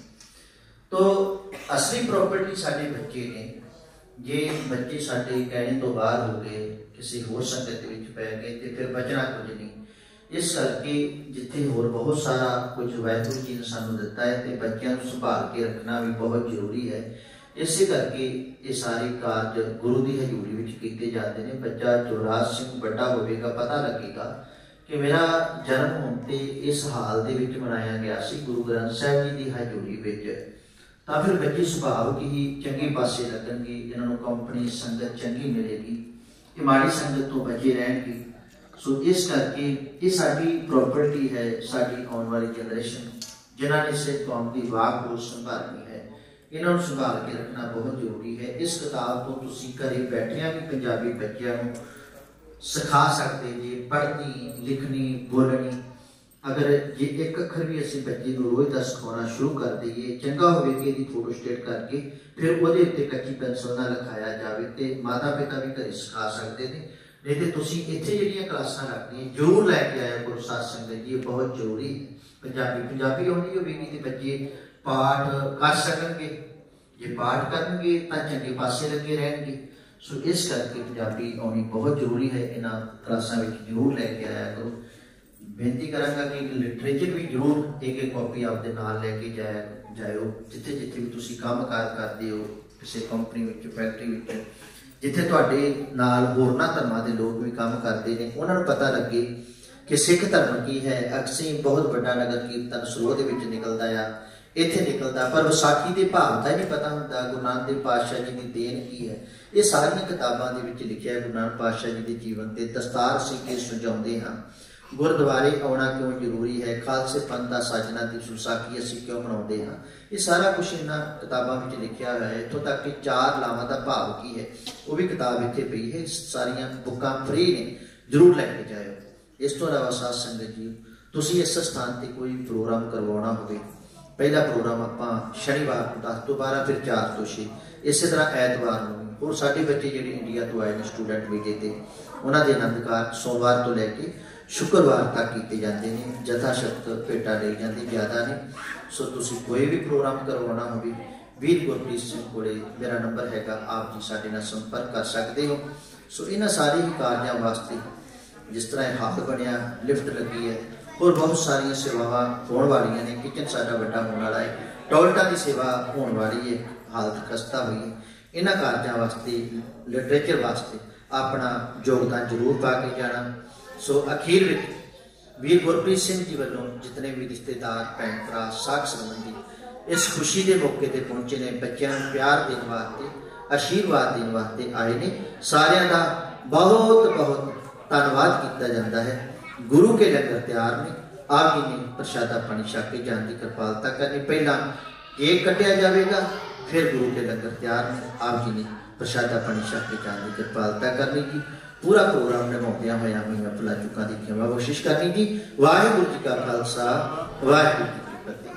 ਤੋ ਅਸਲੀ ਪ੍ਰੋਪਰਟੀ ਸਾਡੇ ਬੱਚੇ ਨੇ। ਜੇ ਬੱਚੇ ਸਾਡੇ ਕਹਿਣੇ ਤੋਂ ਬਾਹਰ ਹੋ ਗਏ, ਕਿਸੇ ਹੋਰ ਸੰਗਤ ਦੇ ਵਿੱਚ ਪੈ ਗਏ, ਤੇ ਫਿਰ ਬਚਣਾ ਕੁਝ ਨਹੀਂ। ਇਸ ਕਰਕੇ ਜਿੱਥੇ ਹੋਰ ਬਹੁਤ ਸਾਰਾ ਕੁਝ ਵਾਹਿਗੁਰੂ ਜੀ ਨੇ ਸਾਨੂੰ ਦਿੱਤਾ ਹੈ, ਤੇ ਬੱਚਿਆਂ ਨੂੰ ਸੰਭਾਲ ਕੇ ਰੱਖਣਾ ਵੀ ਬਹੁਤ ਜ਼ਰੂਰੀ ਹੈ। ਇਸੇ ਕਰਕੇ ਇਹ ਸਾਰੇ ਕਾਰਜ ਗੁਰੂ ਦੀ ਹਜ਼ੂਰੀ ਵਿੱਚ ਕੀਤੇ ਜਾਂਦੇ ਨੇ। ਬੱਚਾ ਯੁਵਰਾਜ ਸਿੰਘ ਵੱਡਾ ਹੋਵੇਗਾ, ਪਤਾ ਲੱਗੇਗਾ ਕਿ ਮੇਰਾ ਜਨਮ ਹੋਣ ਤੇ ਇਸ ਹਾਲ ਦੇ ਵਿੱਚ ਮਨਾਇਆ ਗਿਆ ਸੀ ਗੁਰੂ ਗ੍ਰੰਥ ਸਾਹਿਬ ਜੀ ਦੀ ਹਜ਼ੂਰੀ ਵਿੱਚ। ਤਾਂ ਫਿਰ ਬੱਚੇ ਸੁਭਾਵਿਕ ਹੀ ਚੰਗੇ ਪਾਸੇ ਲੱਗਣਗੇ, ਇਹਨਾਂ ਨੂੰ ਕੰਪਨੀ ਸੰਗਤ ਚੰਗੀ ਮਿਲੇਗੀ, ਇਹ ਮਾੜੀ ਸੰਗਤ ਤੋਂ ਬਚੇ ਰਹਿਣਗੇ। ਸੋ ਇਸ ਕਰਕੇ ਇਹ ਸਾਡੀ ਪ੍ਰੋਪਰਟੀ ਹੈ, ਸਾਡੀ ਆਉਣ ਵਾਲੀ ਜਨਰੇਸ਼ਨ ਜਿਨ੍ਹਾਂ ਨੇ ਸਿੱਖ ਕੌਮ ਦੀ ਵਾਕ ਨੂੰ ਸੰਭਾਲਣੀ ਹੈ, ਇਹਨਾਂ ਨੂੰ ਸੰਭਾਲ ਕੇ ਰੱਖਣਾ ਬਹੁਤ ਜ਼ਰੂਰੀ ਹੈ। ਇਸ ਕਿਤਾਬ ਤੋਂ ਤੁਸੀਂ ਘਰੇ ਬੈਠਿਆਂ ਵੀ ਪੰਜਾਬੀ ਬੱਚਿਆਂ ਨੂੰ ਸਿਖਾ ਸਕਦੇ ਜੇ, ਪੜ੍ਹਨੀ, ਲਿਖਣੀ, ਬੋਲਣੀ। ਅਗਰ ਜੇ ਇੱਕ ਅੱਖਰ ਵੀ ਅਸੀਂ ਬੱਚੇ ਨੂੰ ਰੋਜ਼ ਦਾ ਸਿਖਾਉਣਾ ਸ਼ੁਰੂ ਕਰ ਦਈਏ, ਚੰਗਾ ਹੋਵੇ ਕਿ ਇਹਦੀ ਫੋਟੋ ਸਟੇਟ ਕਰਕੇ ਫਿਰ ਉਹਦੇ ਉੱਤੇ ਕੱਚੀ ਪੈਨਸਲ ਨਾਲ ਲਿਖਾਇਆ ਜਾਵੇ, ਤੇ ਮਾਤਾ ਪਿਤਾ ਵੀ ਘਰੇ ਸਿਖਾ ਸਕਦੇ ਨੇ। ਨਹੀਂ ਤੇ ਤੁਸੀਂ ਇੱਥੇ ਜਿਹੜੀਆਂ ਕਲਾਸਾਂ ਰੱਖਦੀਆਂ ਜ਼ਰੂਰ ਲੈ ਕੇ ਆਇਆ ਗੁਰੂ ਸਾਧ ਸੰਗਤ ਜੀ, ਇਹ ਬਹੁਤ ਜ਼ਰੂਰੀ। ਪੰਜਾਬੀ ਪੰਜਾਬੀ ਆਉਂਦੀ ਹੋਵੇਗੀ ਤੇ ਬੱਚੇ ਪਾਠ ਕਰ ਸਕਣਗੇ, ਜੇ ਪਾਠ ਕਰਨਗੇ ਤਾਂ ਚੰਗੇ ਪਾਸੇ ਲੱਗੇ ਰਹਿਣਗੇ। ਸੋ ਇਸ ਕਰਕੇ ਪੰਜਾਬੀ ਆਉਣੀ ਬਹੁਤ ਜ਼ਰੂਰੀ ਹੈ। ਇਹਨਾਂ ਕਲਾਸਾਂ ਵਿੱਚ ਜ਼ਰੂਰ ਲੈ ਕੇ ਆਇਆ ਕਰੋ। ਬੇਨਤੀ ਕਰਾਂਗਾ ਕਿ ਲਿਟਰੇਚਰ ਵੀ ਜ਼ਰੂਰ ਇੱਕ ਇੱਕ ਕਾਪੀ ਆਪਦੇ ਨਾਲ ਲੈ ਕੇ ਜਾਇਆ ਜਾਇਓ। ਜਿੱਥੇ ਜਿੱਥੇ ਵੀ ਤੁਸੀਂ ਕੰਮ ਕਾਰ ਕਰਦੇ ਹੋ, ਕਿਸੇ ਕੰਪਨੀ ਵਿੱਚ, ਫੈਕਟਰੀ ਵਿੱਚ, ਜਿੱਥੇ ਤੁਹਾਡੇ ਨਾਲ ਹੋਰਨਾਂ ਧਰਮਾਂ ਦੇ ਲੋਕ ਵੀ ਕੰਮ ਕਰਦੇ ਨੇ, ਉਹਨਾਂ ਨੂੰ ਪਤਾ ਲੱਗੇ कि सिख धर्म की है। अक्सी बहुत बड़ा नगर कीर्तन सरोह दे विच निकलदा आ, इत्थे निकलदा, पर विसाखी दे भाव दा नहीं पता हुंदा गुरु नानक देव पातशाह जी दी देन की है। ये सारियां किताबां दे विच लिखिआ है गुरु नानक पातशाह जी दे जीवन ते। दस्तार सी के सुझाउंदे हां, गुरुद्वारे आउणा क्यों जरूरी है, खालसे पंथ दा साजना दी विसाखी असीं क्यों मनाउंदे हां, ये सारा कुछ इन्हां किताबां विच लिखिआ होया है। इत्थों तक कि चार लावां दा भाव की है वो भी किताब इत्थे पई है। सारियां बुकां फ्री ने, जरूर लैके जाओ। इस तो इलावा साध संगत जी तुसीं इस स्थान ते कोई प्रोग्राम करवाउणा होवे, पहला प्रोग्राम आपां शनिवार को दस तो बारह, फिर चार तो छे, इस तरह ऐतवार नूं भी। और साडे बच्चे जिहड़े इंडिया तो आए ने स्टूडेंट वीजे ते, उन्हां दे आनंद कारज सोमवार तो लैके शुक्रवार तक कीते जाते हैं। यथाशक्त भेटा ली जाती ज़्यादा ने। सो तुसीं कोई भी प्रोग्राम करवाना होवे, वीर गुरप्रीत सिंह कोले मेरा नंबर हैगा, आप जी साडे नाल संपर्क कर सकते हो। सो इन्हां सारे ही कार्यां वास्ते जिस तरह हाल बनिया, लिफ्ट लगी है, और बहुत सारिया सेवावां होने वालियां ने। किचन साडा वड्डा होने वाला है, टॉयलेटां की सेवा होने वाली है, हालत खस्ता हुई है। इन्हां कार्यां वास्ते, लिटरेचर वास्ते अपना योगदान जरूर पा के जाना। सो अखीर में वीर गुरप्रीत सिंह जी वालों जितने भी रिश्तेदार, भैन भरा, साख संबंधी इस खुशी के मौके पर पहुंचे ने, बच्चों को प्यार देने वास्ते, आशीर्वाद देने वास्ते आए ने। सारिਆਂ ਦਾ बहुत बहुत धन्यवाद किया जाता है। गुरु के लंगर तैयार ने, आप जी ने प्रशादा पानी छक के जाने की कृपालता करनी। पहला केक कटिया जाएगा, फिर गुरु के लंगर तैयार ने, आप जी ने प्रशादा पानी छक के जाने की कृपालता करनी जी। पूरा प्रोग्राम निभाउंदियां होइयां होइयां भुला चुकां दी खिमा कोशिश करनी जी। वाहिगुरू जी का खालसा, वाहिगुरू जी की फतेह।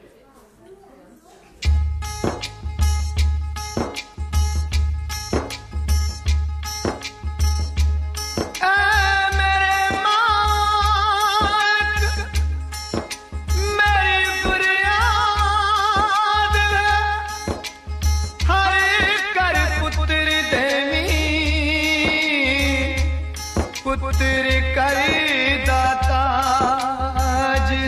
पुत्र कर दाता जी,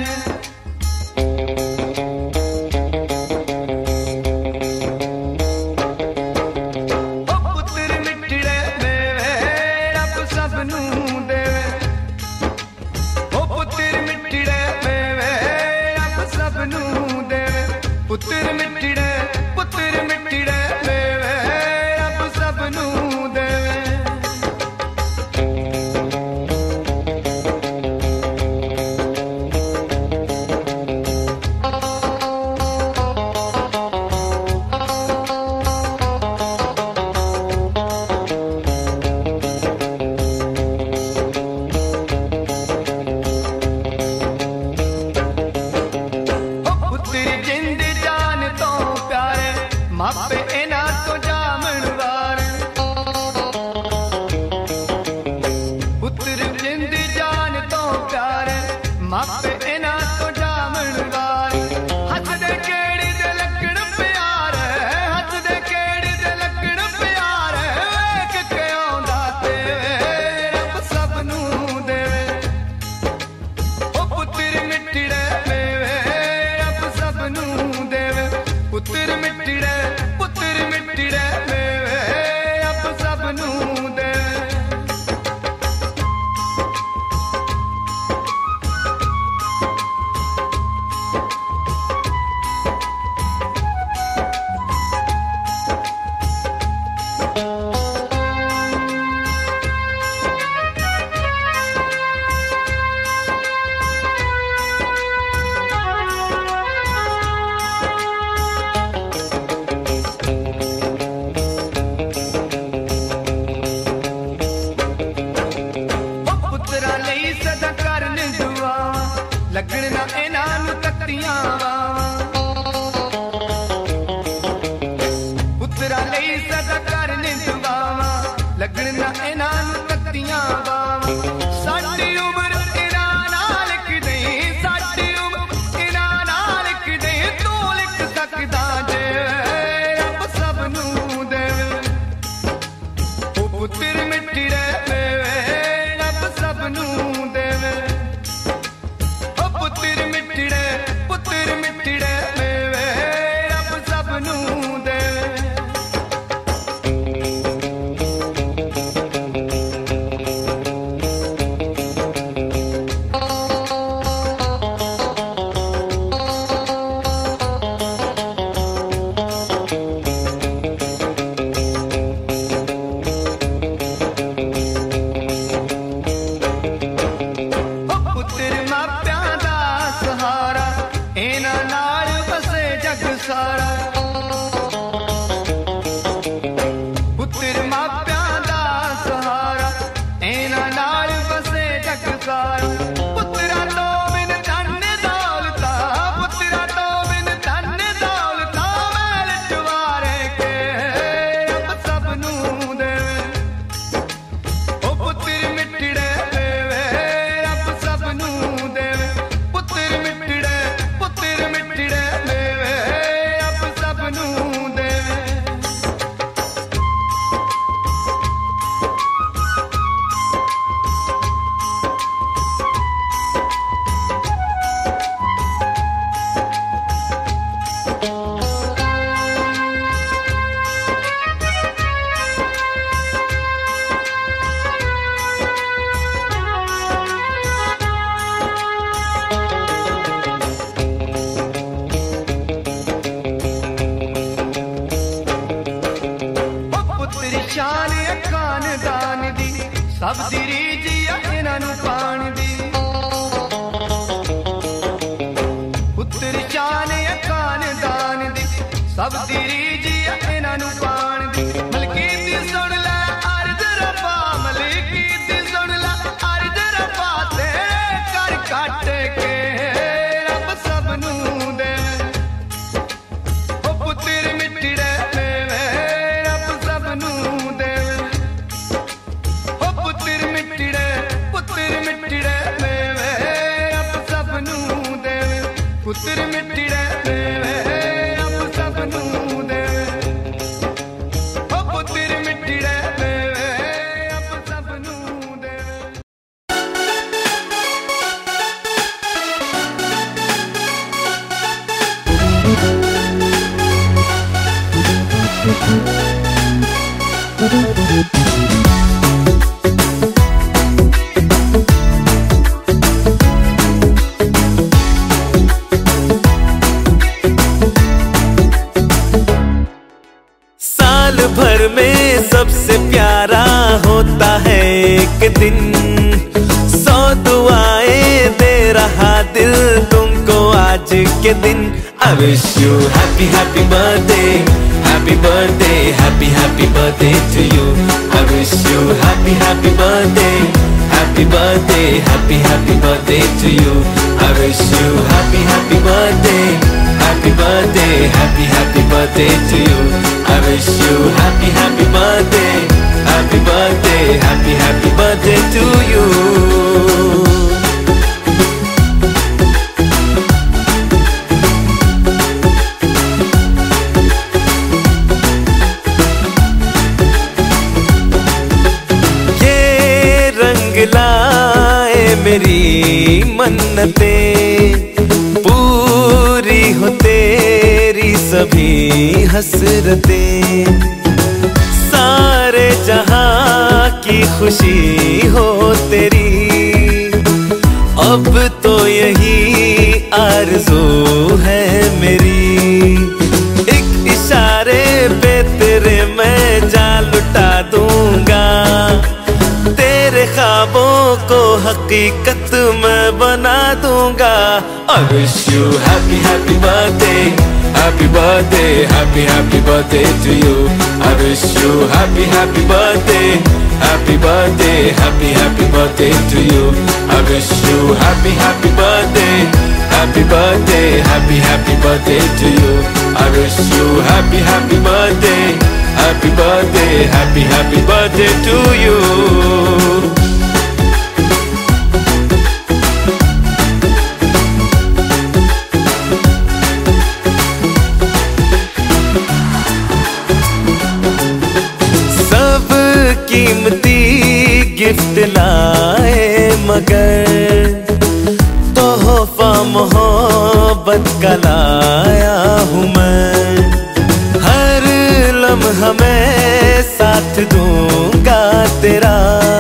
ओ पुत्र मिठड़े देवे रब सब नू देवे, ओ पुत्र मिठड़े देवे रब सब नू देवे, पुत्र मिठड़े पुत्र मिठड़े देवे रब सब नू देवे। मापे इना तो जामन वार, पुत्र जिंद जान तो प्यारे, मापे इना तो जामन वार। हथ दे केड़ी दे लकड़ प्यार, हथ दे केड़ी दे लकड़ प्यार, वेख के आउंदा ते रब सब नू देवे, ओ पुत्र मिठड़े देवे रब सब नू देवे, पुत्र मिठड़े पुत्र मिठड़े देवे रब सब नू देवे। लगन ना इन्हां नू तख्तियां वावां, पुत्रा लई सदा करन दुआवां, लगन ना इन्हां नू तख्तियां वावां। साडी उम्र इन्हां नाल लिख दई, साडी उम्र इन्हां नाल लिख दई, तू लिख सकदा जे रब सब नू देवे, ओ पुत्र मिठड़े देवे रब सब नू देवे, पुत्र मिठड़े पुत्र सब दी रीझ आ इन्हां नूं पाण दी पुत्र शान आ खानदान दी सब दी रीझ आ इन्हां नूं पाण दी मलकी दी सुण लै अर्ज रब्बा मलकी दी सुण लै अर्ज रब्बा तेरे कर कट के रब सब नूं दे ओ पुत्र मिठड़े मेवे रब सब नूं दे ओ पुत्र मिठड़े पुत्र मिठड़े मेवे रब सब नूं दे पुत्र मिठड़े मेवे रब सब नूं दे ओ पुत्र मिठड़े मेवे रब सब नूं दे साल भर में सबसे प्यारा होता है एक दिन सौ दुआएं दे रहा दिल तुमको आज के दिन I wish you happy happy birthday happy birthday happy happy birthday to you I wish you happy happy birthday happy birthday happy happy birthday to you I wish you happy happy birthday happy birthday happy happy birthday to you I wish you happy happy birthday happy birthday happy happy birthday to you ये रंग लाए मेरी मन्नतें पूरी हो तेरी सभी हसरतें सारे जहां की खुशी हो तेरी अब तो यही आरज़ू है मेरी एक इशारे पे तेरे मैं जान लुटा दूंगा तेरे ख्वाबों को हकीकत मैं बना दूंगा I wish you happy happy birthday happy birthday happy happy birthday to you I wish you happy happy birthday happy birthday happy happy birthday to you I wish you happy happy birthday happy birthday happy happy birthday to you I wish you happy happy birthday happy birthday happy happy birthday to you कीमती gift लाए मगर तोहफा मोहब्बत का लाया हूँ मैं हर लम्हा मैं साथ दूंगा तेरा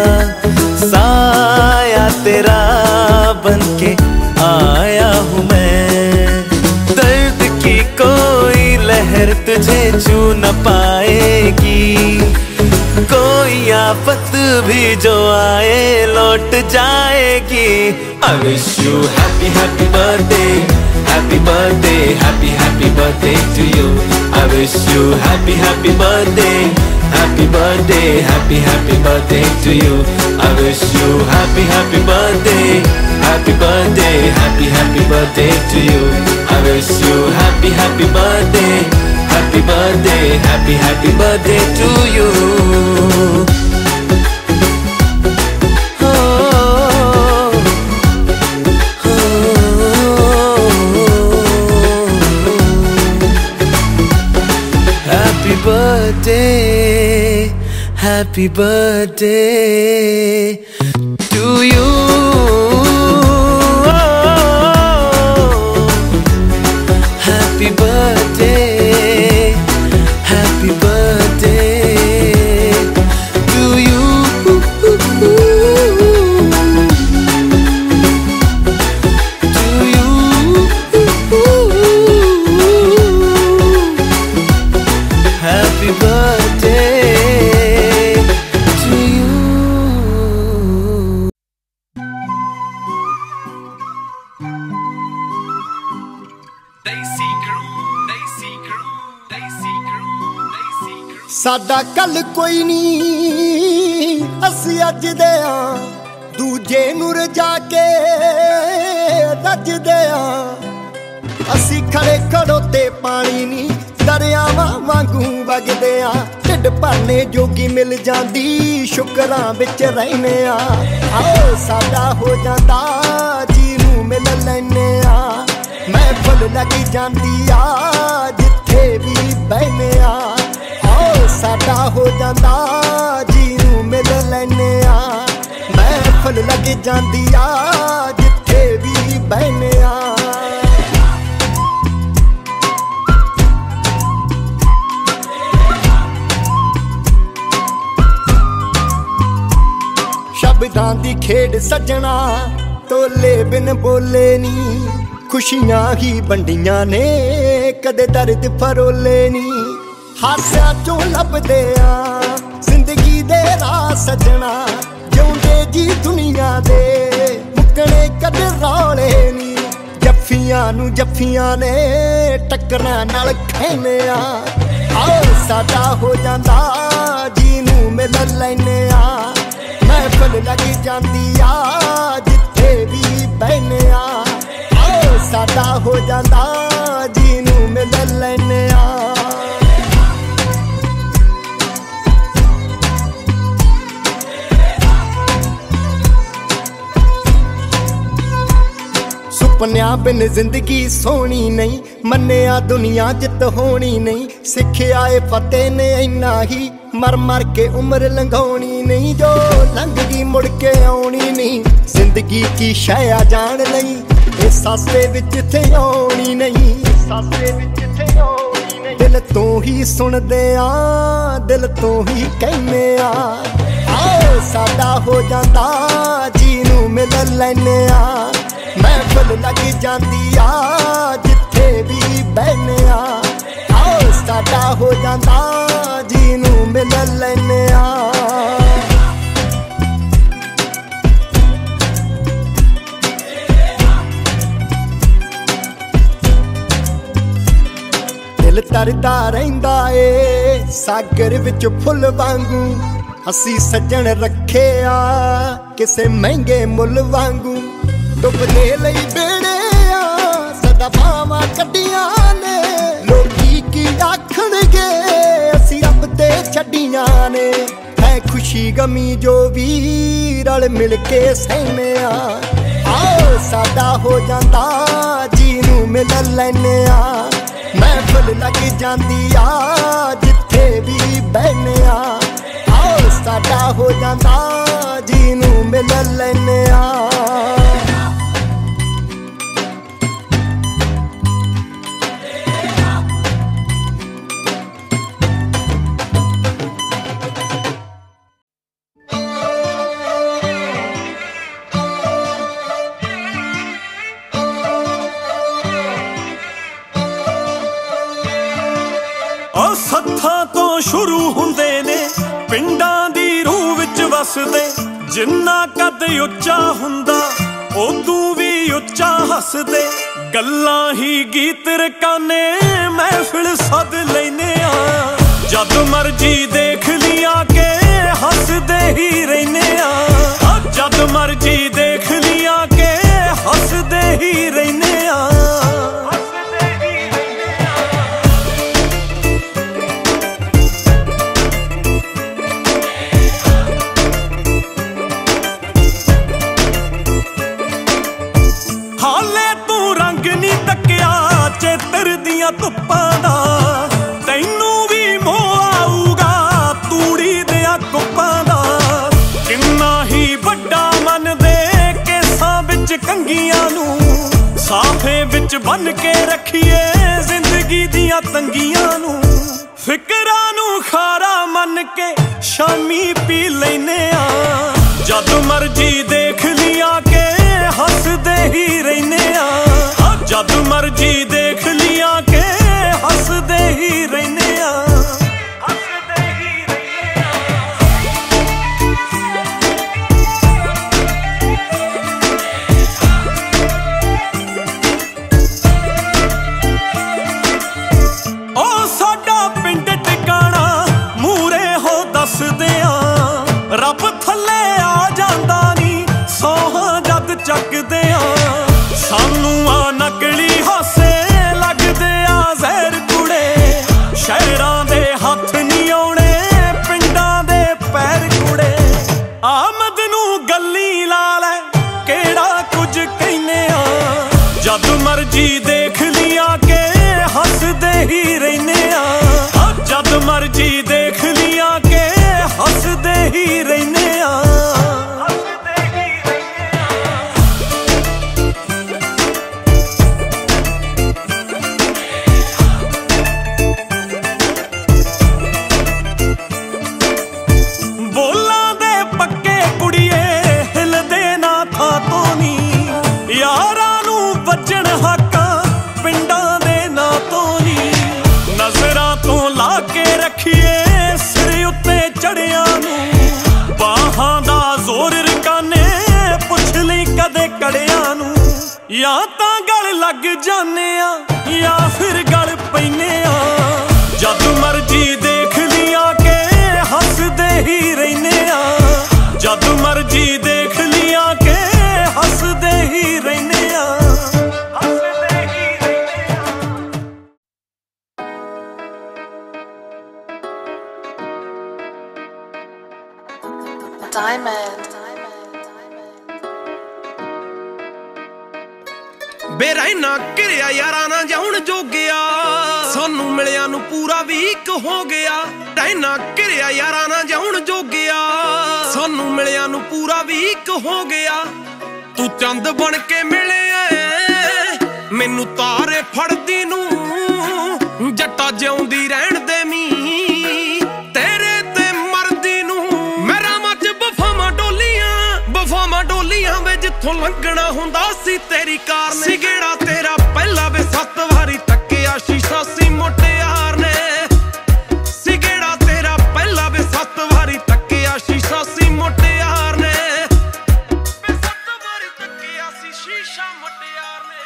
साया तेरा बनके आया हूँ मैं दर्द की कोई लहर तुझे छू न पाएगी कोई आफत भी जो आए लौट जाएगी I wish you happy happy birthday happy birthday happy happy birthday to you I wish you happy happy birthday happy birthday happy happy birthday to you I wish you happy happy birthday happy birthday happy happy birthday to you I wish you happy happy birthday happy birthday happy happy birthday to you Happy birthday, happy birthday to you. Happy birthday, happy birthday to you. To you. Happy birthday to you. ਸਾਡਾ ਕੱਲ ਕੋਈ ਨਹੀਂ, ਅਸੀਂ ਅੱਜ ਦੇ ਆਂ, ਦੂਜੇ ਨੂੰ ਰਜਾ ਕੇ ਰੱਜਦੇ ਆਂ। ਅਸੀਂ ਖੜੇ ਖੜੋਤੇ ਪਾਣੀ ਨਹੀਂ, ਦਰਿਆਵਾਂ ਵਾਂਗੂ ਵਗਦੇ ਆਂ। ਢਿੱਡ ਭਰਨੇ ਜੋਗੀ ਮਿਲ ਜਾਂਦੀ, ਸ਼ੁਕਰਾਂ ਵਿੱਚ ਰਹਿੰਦੇ ਆਂ। ਆਓ ਸਾਡਾ ਹੋ ਜਾਂਦਾ, ਜੀ ਨੂੰ ਮਿਲ ਲੈਨੇ ਆਂ। ਮਹਿਫਲ ਲੱਗ ਜਾਂਦੀ ਆ, ਜਿੱਥੇ ਵੀ ਬਹਿਨੇ ਆਂ। ਆਓ ਸਾਡਾ ਹੋ ਜਾਂਦਾ, ਜੀ ਨੂੰ ਮਿਲ ਲੈਨੇ ਆਂ। ਮਹਿਫਲ ਲੱਗ ਜਾਂਦੀ ਆ, ਜਿੱਥੇ ਵੀ ਬਹਿਨੇ ਆਂ। ਸ਼ਬਦਾਂ ਦੀ ਖੇਡ ਸੱਜਣਾ, ਤੋਲੇ ਬਿਨ ਬੋਲੇ ਨੀ। ਖੁਸ਼ੀਆਂ ਹੀ ਵੰਡੀਆਂ ਨੇ, ਕਦੇ ਦਰਦ ਫਰੋਲੇ ਨੀ। ਹਾਸਿਆਂ ਚੋਂ ਲੱਭਦੇ ਆ ਜ਼ਿੰਦਗੀ ਦੇ ਰਾਹ ਸੱਜਣਾ, ਜਿਉਂਦੇ ਜੀ ਦੁਨੀਆ ਦੇ ਮੁੱਕਣੇ ਕਦੇ ਰੌਲੇ ਨੀ। ਜੱਫੀਆਂ ਨੂੰ ਜੱਫੀਆਂ ਨੇ, ਟੱਕਰਾਂ ਨਾਲ ਖੈਨੇ ਆ। ਆਓ ਸਾਡਾ ਹੋ ਜਾਂਦਾ, ਜੀ ਨੂੰ ਮਿਲ ਲੈਨੇ ਆ। ਮਹਿਫਲ ਲੱਗ ਜਾਂਦੀ ਆ, ਜਿੱਥੇ ਵੀ ਬਹਿਨੇ ਆ। ਆਓ ਸਾਡਾ ਹੋ ਜਾਂਦਾ, ਜੀ ਨੂੰ ਮਿਲ ਲੈਨੇ ਆ। ਸੁਪਨਿਆਂ ਬਿਨ ਜ਼ਿੰਦਗੀ ਸੋਹਣੀ ਨਹੀਂ, ਮੰਨਿਆ ਦੁਨੀਆ ਜਿੱਤ ਹੋਣੀ ਨਹੀਂ। ਸਿੱਖਿਆ ਏ ਫਤਿਹ ਨੇ ਇੰਨਾ ਹੀ, ਮਰ ਮਰ ਕੇ ਉਮਰ ਲੰਘਾਉਣੀ ਨਹੀਂ। ਜੋ ਲੰਘ ਗਈ ਮੁੜ ਕੇ ਆਉਣੀ ਨਹੀਂ, ਜ਼ਿੰਦਗੀ ਕੀ ਸ਼ੈ ਆ ਜਾਣ ਲਈ। ਇਸ ਸਾਸੇ ਵਿੱਚ ਇੱਥੇ ਆਉਣੀ ਨਹੀਂ, ਸਾਸੇ ਵਿੱਚ ਇੱਥੇ ਆਉਣੀ ਨਹੀਂ। ਦਿਲ ਤੋਂ ਹੀ ਸੁਣਦੇ ਆ, ਦਿਲ ਤੋਂ ਹੀ ਕਹਿੰਦੇ ਆ। ਆਓ ਸਾਡਾ ਹੋ ਜਾਂਦਾ, ਜੀ ਨੂੰ ਮਿਲ ਲੈਨੇ ਆ। ਮਹਿਫਲ ਲੱਗ ਜਾਂਦੀ ਆ, ਜਿੱਥੇ ਵੀ ਬਹਿਨੇ ਆ। ਆਓ ਸਾਡਾ ਹੋ ਜਾਂਦਾ, ਜੀ ਨੂੰ ਮਿਲ ਲੈਨੇ ਆ। ਦਿਲ ਤਰਦਾ ਰਹਿੰਦਾ ਏ ਸਾਗਰ ਵਿੱਚ ਫੁੱਲ ਵਾਂਗੂ। ਅਸੀਂ ਸੱਜਣ ਰੱਖਿਆ ਕਿਸੇ ਮਹਿੰਗੇ ਮੁੱਲ ਵਾਂਗੂ। ਡੁੱਬਦੇ ਲਈ ਬੇੜੇ ਆ, ਸਦਾ ਬਾਵਾਂ ਕੱਢੀਆਂ ਨੇ। ਲੋਕੀ ਕੀ ਆਖਣਗੇ, ਅਸੀਂ ਰੱਬ ਤੇ ਛੱਡੀਆਂ ਨੇ। ਹੈ ਖੁਸ਼ੀ ਗਮੀ ਜੋ ਵੀ ਰਲ ਮਿਲ ਕੇ ਸਹਿਨੇ ਆ। ਆਓ ਸਾਡਾ ਹੋ ਜਾਂਦਾ, ਜੀ ਨੂੰ ਮਿਲ ਲੈਨੇ ਆ। ਮਹਿਫਲ ਲੱਗ ਜਾਂਦੀ ਆ, ਜਿੱਥੇ ਵੀ ਬਹਿਨੇ ਆ। ਆਓ ਸਾਡਾ ਹੋ ਜਾਂਦਾ, ਜੀ ਨੂੰ ਮਿਲ ਲੈਨੇ ਆ। ਉਹ ਸੱਥਾਂ ਤੋਂ ਸ਼ੁਰੂ ਹੁੰਦੇ ਨੇ, ਪਿੰਡਾਂ ਦੀ ਰੂਹ ਵਿੱਚ ਵਸਦੇ। ਜਿੰਨਾ ਕੱਦ ਉੱਚਾ ਹੁੰਦਾ, ਉਦੋਂ ਵੀ ਉੱਚਾ ਹੱਸਦੇ। ਗੱਲਾਂ ਹੀ ਗੀਤ ਰਕਾਨੇ, ਮਹਿਫਿਲ ਸੱਦ ਲੈਨੇ ਆ। ਜਦ ਮਰਜੀ ਦੇਖ ਲਿਆ ਕੇ ਹੱਸਦੇ ਹੀ ਰਹਿਨੇ ਆ। ਜਦ ਮਰਜੀ ਦੇਖ ਲਿਆ ਕੇ ਹੱਸਦੇ ਹੀ ਰਹਿਨੇ ਆ। ਧੁੱਪਾਂ ਦਾ ਤੈਨੂੰ ਵੀ ਮੋਹ ਆਊਗਾ, ਤੂੜੀ ਦਿਆਂ ਕੁੱਪਾਂ ਦਾ। ਕਿੰਨਾ ਹੀ ਵੱਡਾ ਮਨ ਦੇ ਕੇਸਾਂ ਵਿੱਚ ਕੰਗੀਆਂ ਨੂੰ, ਸਾਫੇ ਵਿੱਚ ਬੰਨ ਕੇ ਰੱਖੀਏ ਜ਼ਿੰਦਗੀ ਦੀਆਂ ਤੰਗੀਆਂ ਨੂੰ। ਫਿਕਰਾਂ ਨੂੰ ਖਾਰਾ ਮੰਨ ਕੇ ਸ਼ਾਮੀ ਪੀ ਲੈਨੇ ਆ। ਜਦ ਮਰਜੀ ਦੇਖ ਲਿਆ ਕੇ ਹੱਸਦੇ ਹੀ ਰਹਿਨੇ ਆ। ਜਦ ਮਰਜੀ ਦੇਖ ਲਿਆ ਕੇ ਹੱਸਦੇ ਹੀ ਰਹਿਨੇ ਆ। ਹੱਸਦੇ ਹੀ ਰਹਿਨੇ ਆ। ਉਹ ਸਾਡਾ ਪਿੰਡ ਟਿਕਾਣਾ, ਮੂੰਹ मर्जी देख लिया के हसदे ही रहने आ। बोला दे पक्के कुड़िए हिलदे ना था तो नी यारां नू बजण हाका पिंडां दे ना तो नी। नजरां तो ला के रखिए सिर उत्ते चढ़िया नू बाहां दा जोर रकाने पुछ लई कदे कड़िया नू। या तां गल लग जाने आ या फिर गल पैने आ। जद मर्जी देख लिया के हसदे ही रहने आ। जद मर्जी देख लिया के हसदे ही रहने आ। हसदे ही रहने आ। Diamond. बेरैना घिरिया यारां ना जाउण जोगिया सानू मिलिया नू पूरा वीक हो गया। रैना घिरिया यारां ना जाउण जोगिया सानू मिलिया नू पूरा वीक हो गया। तू चंद बन के मिले मैनू तारे फड़दी नू जट्टा जिउंदी रहण दे मी तेरे ते मरदी नू। मेरा मच बफावां डोलियां बफावां डोलियां वे जिथों लंघना हुंदा सी तेरी कार ने। सिगेड़ा तेरा पहला वे सत्त वारी तक्किया शीशा सी मुटियार ने। सिगेड़ा तेरा पहला वे सत्त वारी तक्किया शीशा सी मुटियार ने। वे सत्त वारी तक्किया सी शीशा मुटियार ने।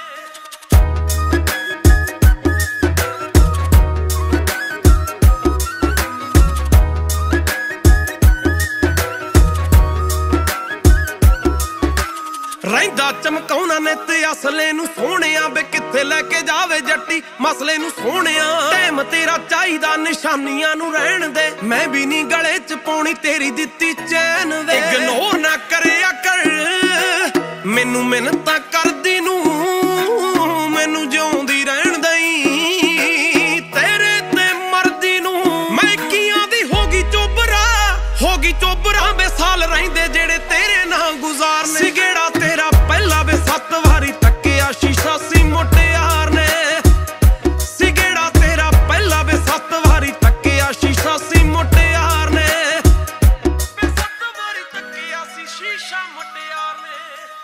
रहिंदा चमकाउणा नित असले नू सोहणिया वे किथे लैके जावे जट्टी मसले नू सोहणिया। टाइम तेरा चाहिदा निशानियां नू रहण दे मैं भी नी गले च पाउणी तेरी दित्ती चैन वे। इग्नोर ना करिया कर मैनू मिन्नतां करदी नू मैनू जिउंदी रहण दई तेरे ते मरदी नू। मैं कियां दी होगी चोबरा होगी चोबरा वे साल रहिंदे जेड़े तेरे नाल गुजारने। सिगेड़ा तेरा पहला वे सत्त वारी तक्किया शीशा सी मुटियार ने। सिगेड़ा तेरा पहला वे सत्त वारी तक्किया शीशा सी मुटियार ने। वे सत्त वारी तक्किया सी शीशा मुटियार ने।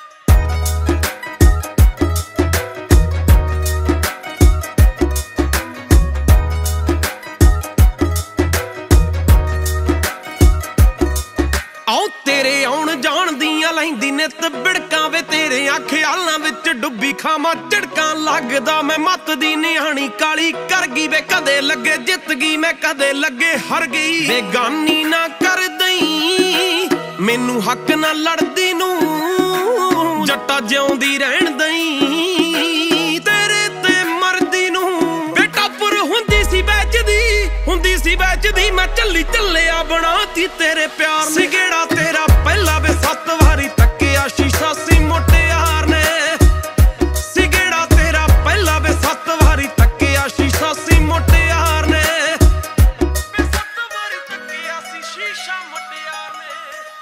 आओ तेरे आउण जाण दियां लैंदी नित बिड़कां वे तेरे ख्यालां विच डुब्बी खावां झड़कां। लगदा मैं मत दी निहाणी काली कर गई वे कदे लगे जित गई मैं कदे लगे हर गई। बेगानी ना कर दई मैनू हक ना लड़दी नू जट्टा जिउंदी रहण दई तेरे ते मरदी नू। बेटा पुर हुंदी सी बैचदी हुंदी सी बैचदी मैं चली चलिया बनाती तेरे प्यार ने। सिगेड़ा तेरा पहला वे सत्त वारी तक्किया शीशा सी मुटियार ने। सिगेड़ा तेरा पहला वे सत्त वारी तक्किया शीशा सी मुटियार ने। वे सत्त वारी तक्किया सी शीशा मुटियार ने।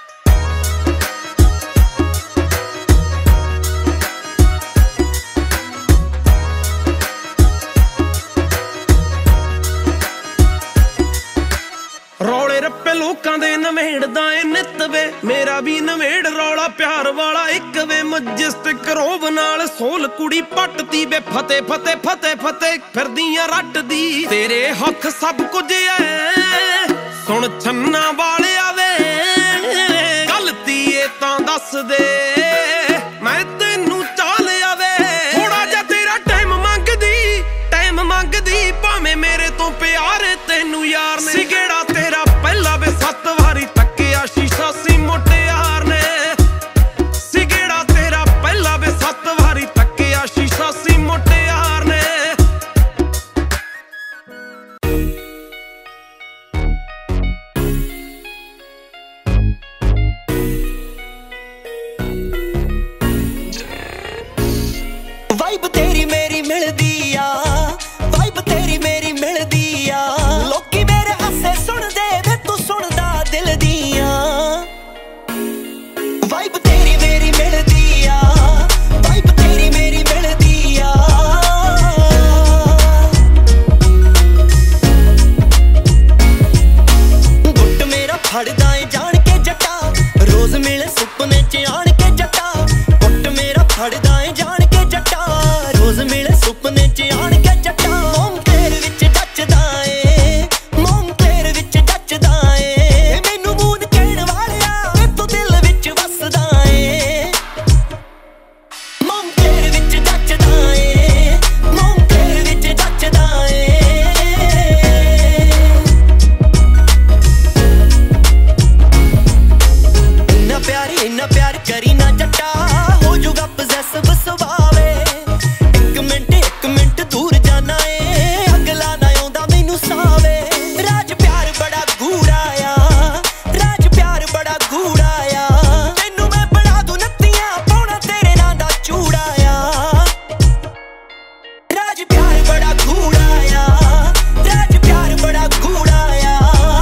ਰੌਲੇ ਰੱਪੇ ਲੋਕਾਂ ਦੇ ਨਵੇੜਦਾ ਏ ਨਿੱਤ ਵੇ ਮੇਰਾ ਵੀ ਨਵੇੜ ਰੌਲਾ ਪਿਆਰ ਵਾਲਾ ਇੱਕ ਵੇ। ਮਜਿਸਟਿਕ ਰੋਬ ਨਾਲ ਸੋਲ ਕੁੜੀ ਪੱਟਦੀ ਵੇ ਫਤਿਹ ਫਤਿਹ ਫਤਿਹ ਫਤਿਹ ਫਿਰਦੀਆਂ ਰੱਟਦੀ। ਤੇਰੇ ਹੱਥ ਸਭ ਕੁਝ ਐ ਸੁਣ ਛੰਨਾ ਵਾਲਿਆ ਵੇ ਗਲਤੀ ਏ ਤਾਂ ਦੱਸ ਦੇ ਮੈਂ ਤੈਨੂੰ ਚਾਲਿਆ ਵੇ। ਥੋੜਾ ਜਿਹਾ ਤੇਰਾ ਟਾਈਮ ਮੰਗਦੀ ਟਾਈਮ ਮੰਗਦੀ ਭਾਵੇਂ ਮੇਰੇ ਤੋਂ ਪਿਆਰ ਤੈਨੂੰ ਯਾਰ ਨੇ। ਸਿਗੇੜਾ ਤੇਰਾ ਪਹਿਲਾ ਵੇ ਸੱਤ ਵਾਰੀ ਤੱਕਿਆ ਸ਼ੀਸ਼ਾ ਸੀ ਮੁਟਿਆਰ ਨੇ। ਸਿਗੇੜਾ ਤੇਰਾ ਪਹਿਲਾ ਵੇ ਸੱਤ ਵਾਰੀ ਤੱਕਿਆ ਸ਼ੀਸ਼ਾ ਸੀ ਮੁਟਿਆਰ ਨੇ। तेज प्यार बड़ा कूड़ा आ, तेज प्यार बड़ा कूड़ा आ।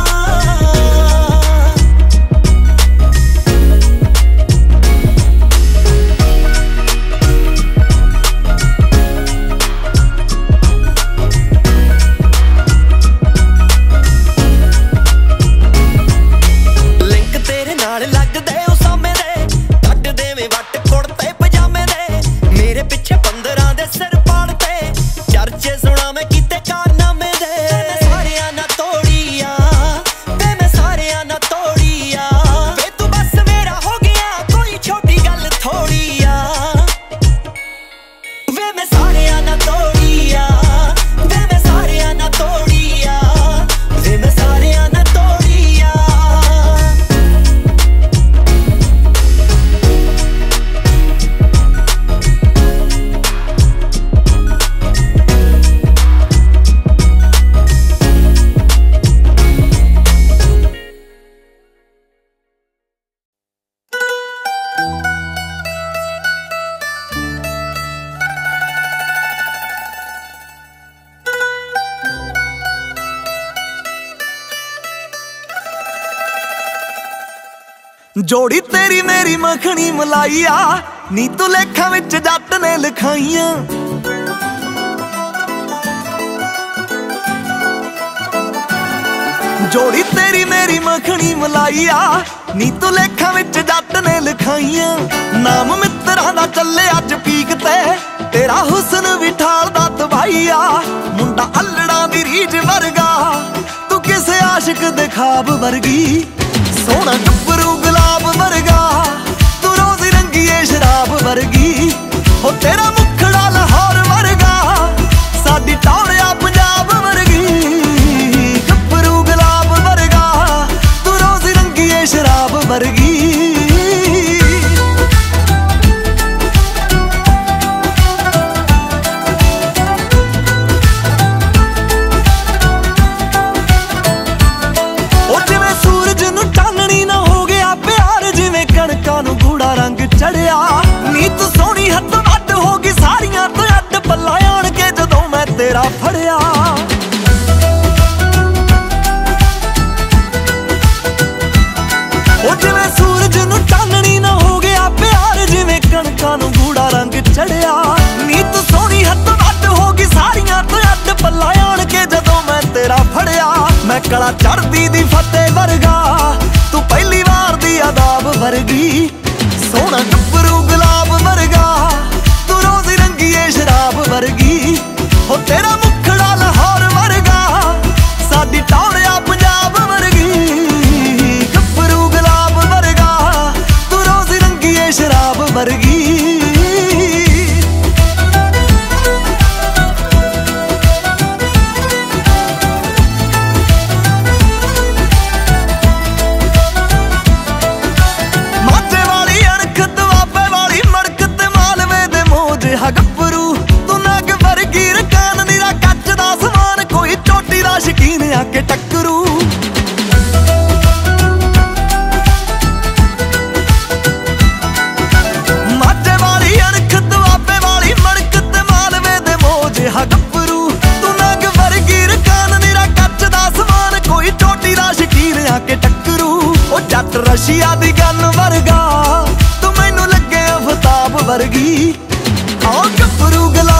जोड़ी तेरी मेरी मखनी मलाइया नी तू लेखा विच जट ने लिखाइया। जोड़ी तेरी मेरी मखनी मलाइया नी तू लेखा विच जट ने लिखाइया। नाम मित्रां दा चले अज पीक ते तेरा हुस्न भी ठालदा तबाहिया। मुंडा अल्लड़ा दी रीझ वर्गा तू किसे आशिक दे ख्वाब वर्गी। सोना गब्बरू गुलाब वर्गा तू रोज़ रंगीए शराब वर्गी। हो तेरा मुखड़ा लाहौर वर्गा साडी टौड़िया पंजाब वर्गी। गब्बरू गुलाब वर्गा तू रोज़ रंगीए शराब वर्गी। चढ़िया नीत सोनी हद वड होगी सारियां तो अड पल्ला आण के जदों मैं तेरा फड़िया। ओ जिवें सूरज नूं चाननी ना हो गया प्यार जिवें कणकां नूं गूड़ा रंग चढ़िया। नीत सोनी हद वड होगी सारियां तो अड पल्ला आण के जदों मैं तेरा फड़िया। मैं कला चढ़दी दी फतेह वर्गा तू पहली वार दी अदाब वर्गी। सोना गब्बरू गुलाब वर्गा तू रोज़ रंगीए शराब वर्गी। हो तेरा मुखड़ा लाहौर वर्गा साडी टौड़िया पंजाब वर्गी। गब्बरू गुलाब वर्गा तू रोज़ रंगीए शराब वर्गी। गब्बरू तू नग वर्गी रकान निरा कच दा समान कोई चोटी दा शकीन आके टक्करू। माझे वाली अणख दुआबे वाली मड़क ते मालवे दे मोज हा गब्बरू तू नग वर्गी रकान निरा कच दा समान कोई चोटी दा शकीन आके टक्करू। ओ जट रशिया दी गन वर्गा तू मैनू लगे अफताब वर्गी। गब्बरू गला